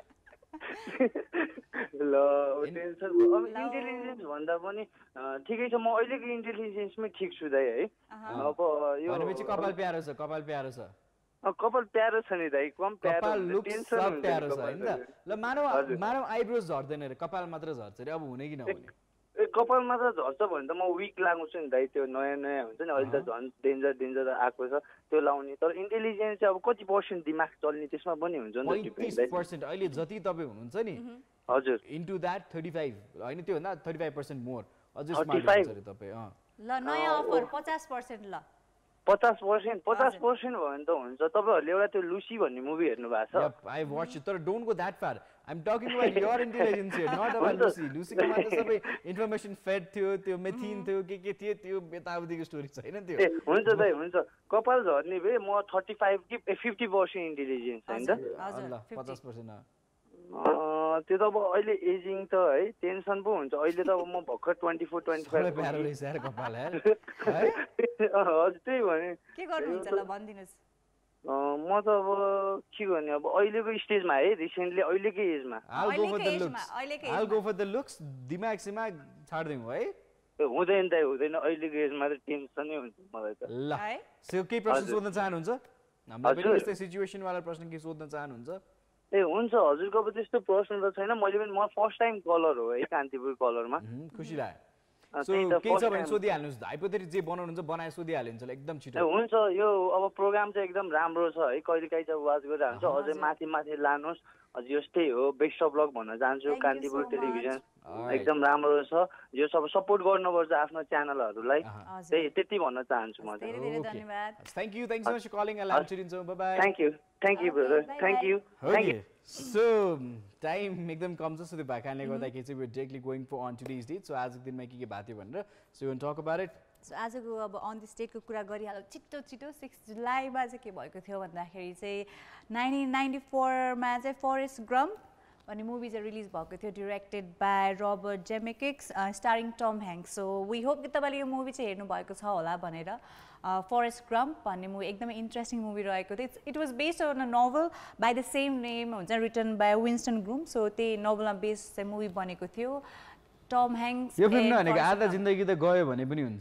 ल टेन्सन अब इन्टेलिजेन्स भन्दा पनि ठिकै छ, म अहिलेको इन्टेलिजेन्समै ठिक छु दाइ है। अब यो भनेपछि कपाल प्यारो छ, कपाल प्यारो छ, कपाल प्यारो छ नि दाइ, कम प्यारो, टेन्सन सब प्यारो छ हैन त? ल मानव मानव आइब्रोज झर्दैन रे, कपाल मात्र झर्छ रे, अब हुने कि नहुने? ए कपाल मात्र झर्छ भने त म विक लाग्छु नि दाइ, त्यो नयाँ नयाँ हुन्छ नि अहिले त झन् डेन्जर डेन्जर आएको छ त्यो लाउने, तर इन्टेलिजेन्स चाहिँ अब कति पर्सेन्ट दिमाग चल्ने त्यसमा पनि हुन्छ नि त। पैँतिस पर्सेन्ट अहिले जति तपाईँ हुनुहुन्छ नि हजुर, इन्टु द्याट थर्टी फाइभ होइन, त्यो भन्दा थर्टी फाइभ पर्सेन्ट मोर अझै स्मार्ट हुन्छ अरे तपाईँ। ल नयाँ अफर पचास पर्सेन्ट ल पचास पर्सेन्ट पचास पर्सेन्ट भयो भने त हुन्छ। तपाईँहरूले एउटा त्यो लुसी भन्ने मुभी हेर्नु भएको छ? आई वाच तर don't go that far. I'm talking about your intelligence here, not about Lucy. लुसीको मात्र सबै इन्फर्मेसन फेड थियो, त्यो मेथिन थियो, के के थियो, त्यो यताउतिको स्टोरी छैन त्यो। ए हुन्छ दाइ हुन्छ। कपाल झर्ने भए म थर्टी फाइभ कि फिफ्टी पर्सेन्ट इन्टेलिजेन्स होइन त? पचास पर्सेन्ट त्यो त अब अहिले एजिङ त है टेन्सन पो हुन्छ। अहिले त अब म भर्खर ट्वेन्टी फोर ट्वेन्टी फाइभ हजुर त्यही भने के गर्नुहुन्छ ल भनिदिनुहोस्। म त अब के गर्ने अब अहिलेको स्टेजमा है रिसेन्टली अहिलेकै एजमा I'll go for the looks दिमाग सिमाग छाड्दिउँ है। हुँदैन दाइ हुँदैन अहिलेको एजमा त टेन्सनै हुन्छ मलाई त। ल सो के प्रश्न सोध्न चाहनुहुन्छ? हामीलाई पनि यस्तै सिचुएसन वाला प्रश्न के सोध्न चाहनुहुन्छ? ए हुन्छ हजुरको अब त्यस्तो प्रश्न त छैन। मैले पनि म फर्स्ट टाइम कलर हो है कान्तिपुर कलरमा। खुसी लाग्यो। सो के छ भने सोधिहाल्नुहोस्। हाइपोथेटिक जे बनाउनुहुन्छ बनाए सोधिहालिन्छ एकदम छिटो। हुन्छ यो अब प्रोग्राम चाहिँ एकदम राम्रो छ है। कहिले काहीँ चाहिँ वाच गरिरहन्छ अझै माथि माथि लानुहोस्। हजुर यस्तै हो बेस्ट अफ लक भन्न चाहन्छु। कान्तिपुर टेलिभिजन एकदम राम्रो छ। यो सब सपोर्ट गर्नुपर्छ आफ्नो च्यानलहरूलाई। त्यही त्यति भन्न चाहन्छु म चाहिँ। धेरै धेरै धन्यवाद। Thank you thank you so much for calling. अलाउ चिरिन्छौँ। Bye bye. Thank you thank you brother thank you thank you. So time एकदम कम छ। सो त्यो भएको कारणले गर्दाखेरि चाहिँ we directly going for on today's date. So आजको दिनमा के के भएको थियो भनेर so you want talk about it. So आजको अब अन दिस डेटको कुरा गरिहालौँ छिटो छिटो। सिक्स जुलाईमा चाहिँ के भएको थियो भन्दाखेरि चाहिँ नाइन्टिन नाइन्टी फोरमा चाहिँ फरेस्ट गम्प भन्ने मुभी चाहिँ रिलिज भएको थियो directed by Robert Zemeckis starring Tom Hanks. So we hope कि तपाईँले यो मुभी चाहिँ हेर्नुभएको छ होला भनेर। फरेस्ट गम्प भन्ने मुभी एकदमै इन्ट्रेस्टिङ मुभी रहेको थियो। It was based on a novel by the same name हुन्छ written by Winston Groom. So त्यही नोभलमा बेस्ड चाहिँ मुभी बनेको थियो। टम ह्याङ्क्स यो फिल्म नभनेको आधा जिन्दगी त गयो भने पनि हुन्छ।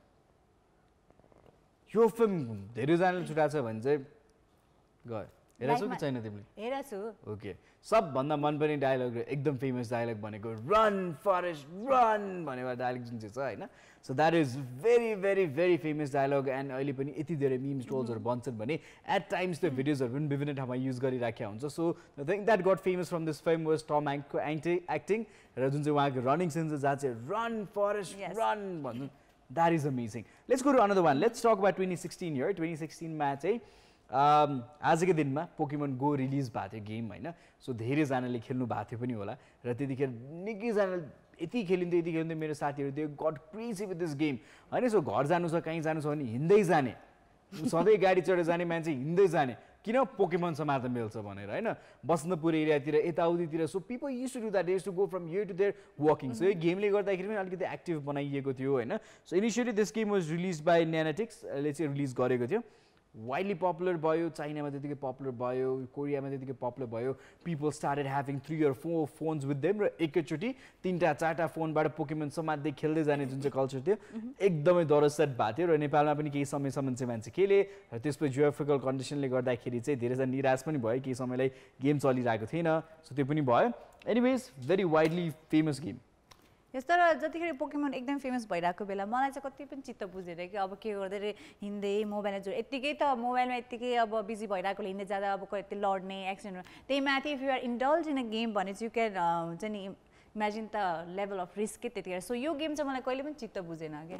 यो फिल्म धेरैजनाले छुटाएको छ भने चाहिँ गयो। हेरेछौ कि छैन तिमीले? हेरेछु। ओके सबभन्दा मनपर्ने डायलग एकदम फेमस डायलग भनेको रन फरेस्ट रन भनेर डायलग जुन चाहिँ छ होइन। So that is very very very famous dialogue and अहिले पनि यति धेरै मिम्स ट्रोल्सहरू बन्छन् भने एट टाइम्स त्यो भिडियोजहरू पनि विभिन्न ठाउँमा युज गरिराखेको हुन्छ। So the thing that got famous from this film was Tom ह्याङ्कको एक्टिङ एक्टिङ र जुन चाहिँ उहाँको रनिङ सेन्स छ जहाँ चाहिँ रन फरेस्ट रन भन्नु that is amazing. Let's go to another one. Let's talk about twenty sixteen year twenty सिक्सटिनमा चाहिँ आजकै दिनमा पोकेमन गो रिलिज भएको थियो गेम होइन। सो धेरैजनाले खेल्नु भएको थियो पनि होला र त्यतिखेर निकैजनाले यति खेलिन्थ्यो यति खेलिन्थ्यो। मेरो साथीहरू त्यो got crazy with this game होइन। सो घर जानु छ कहीँ जानु छ भने हिँड्दै जाने, सधैँ गाडी चढेर जाने मान्छे हिँड्दै जाने किन पोकेमन समात्न मिल्छ भनेर होइन। बसन्तपुर एरियातिर यताउतितिर so people use to do that use to go from here to there walking. So यो गेमले गर्दाखेरि पनि अलिकति एक्टिभ बनाइएको थियो होइन। So initially this game was release by न्यानाटिक्सले चाहिँ रिलिज गरेको थियो। वाइडली पपुलर भयो। चाइनामा त्यतिकै पपुलर भयो, कोरियामा त्यतिकै पपुलर भयो। People started having three or four phones with them र एकैचोटि तिनवटा चारवटा फोनबाट पोकेमन समात्दै खेल्दै जाने जुन चाहिँ कल्चर थियो एकदमै दरसट भएको थियो। र नेपालमा पनि केही समयसम्म चाहिँ मान्छे खेले र त्यसपछि जियोग्राफिकल कन्डिसनले गर्दाखेरि चाहिँ धेरैजना निराश पनि भयो। केही समयलाई गेम चलिरहेको थिएन सो त्यो पनि भयो। Anyways very widely famous game. Yes तर जतिखेर पोकेमन एकदम फेमस भइरहेको बेला मलाई चाहिँ कति पनि चित्त बुझेन कि अब के गर्दै हिँड्दै मोबाइलमा जोड यत्तिकै त मोबाइलमा यत्तिकै अब बिजी भइरहेकोले हिँड्दै जाँदा अब कति लड्ने एक्सिडेन्ट त्यही माथि if you are indulge in a game भने चाहिँ यु क्यान हुन्छ नि imagine the level of risk के त्यतिखेर। सो यो गेम चाहिँ मलाई कहिले पनि चित्त बुझेन क्या।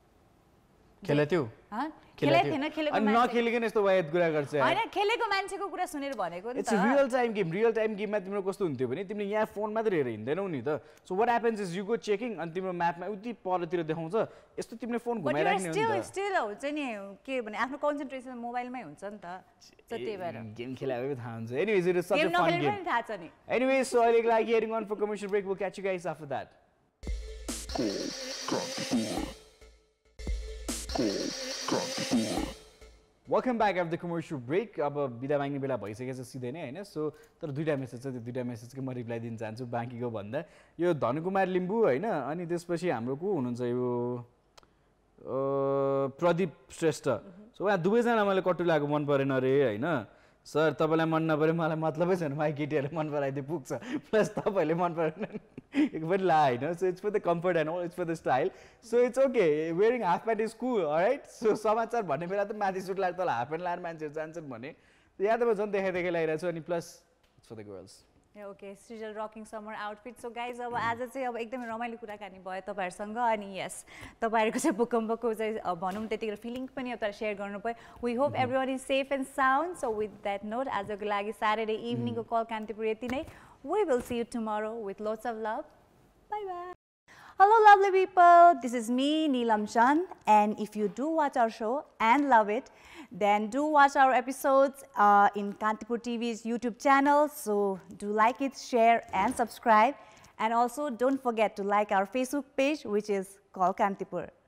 खेले थियो खेलेको थिएन खेलेको नखेलिकन यस्तो वायत कुरा गर्छ हैन। खेलेको मान्छेको कुरा सुनेर भनेको नि त। It's real time game. Real time गेममा तिम्रो कस्तो हुन्थ्यो भने तिमीले यहाँ फोन मात्रै हेरेर हिँड्दैनौ नि त। So what happens is you go checking अनि तिम्रो म्यापमा उति परतिर देखाउँछ यस्तो तिमीले फोन घुमाइराख्ने हो नि त। स्टिल हुन्छ नि के भने आफ्नो कन्सन्ट्रेसन मोबाइलमै हुन्छ नि त। सो त्यही भएर गेम खेलाएको थाहा हुन्छ। Anyways it is such a fun game. थाहा छ नि। एनीवेज सो अहिलेको लागि hearing on for commercial break will catch you guys after that. Welcome back after the commercial break. अब बिदा माग्ने बेला भइसकेको छ सिधै नै होइन। सो तर दुईवटा मेसेज छ त्यो दुईवटा मेसेजकै म रिप्लाई दिन चाहन्छु बाँकीको भन्दा। यो धनुकुमार लिम्बू होइन अनि त्यसपछि हाम्रो को हुनुहुन्छ यो प्रदीप श्रेष्ठ। सो उहाँ दुवैजना मैले कटु लागेको मन परेन अरे होइन। सर तपाईँलाई मन नपऱ्यो मलाई मतलबै छैन। माइ केटीहरूले मन पराइदिए पुग्छ प्लस तपाईँहरूले मन परेन एक पनि ला होइन। So it's for the comfort and all it's for the style. So it's okay wearing half pant is cool right. So समाचार भन्ने बेला त माथि सुट लाग्छ तल हाफ प्यान्ट लाएर मान्छेहरू जान्छन् भने यहाँ त म झन् देखाइ देखाइ लगाइरहेको छु। अनि plus it's for the girls okay Srijal rocking summer outfit so guys अब आज चाहिँ अब एकदमै रमाइलो कुराकानी भयो तपाईँहरूसँग अनि यस तपाईँहरूको चाहिँ भूकम्पको चाहिँ भनौँ त्यतिखेर फिलिङ पनि अब सेयर गर्नुभयो we hope everyone is safe and sound so with that note आजको लागि स्याटरडे इभिनिङको कल कान्तिपुर यति नै we will see you tomorrow with lots of love bye bye Hello lovely people, this is me Neelam Chand and if you do watch our show and love it then do watch our episodes uh, in Kantipur T V's YouTube channel, so do like it, share and subscribe and also don't forget to like our Facebook page which is called Kantipur.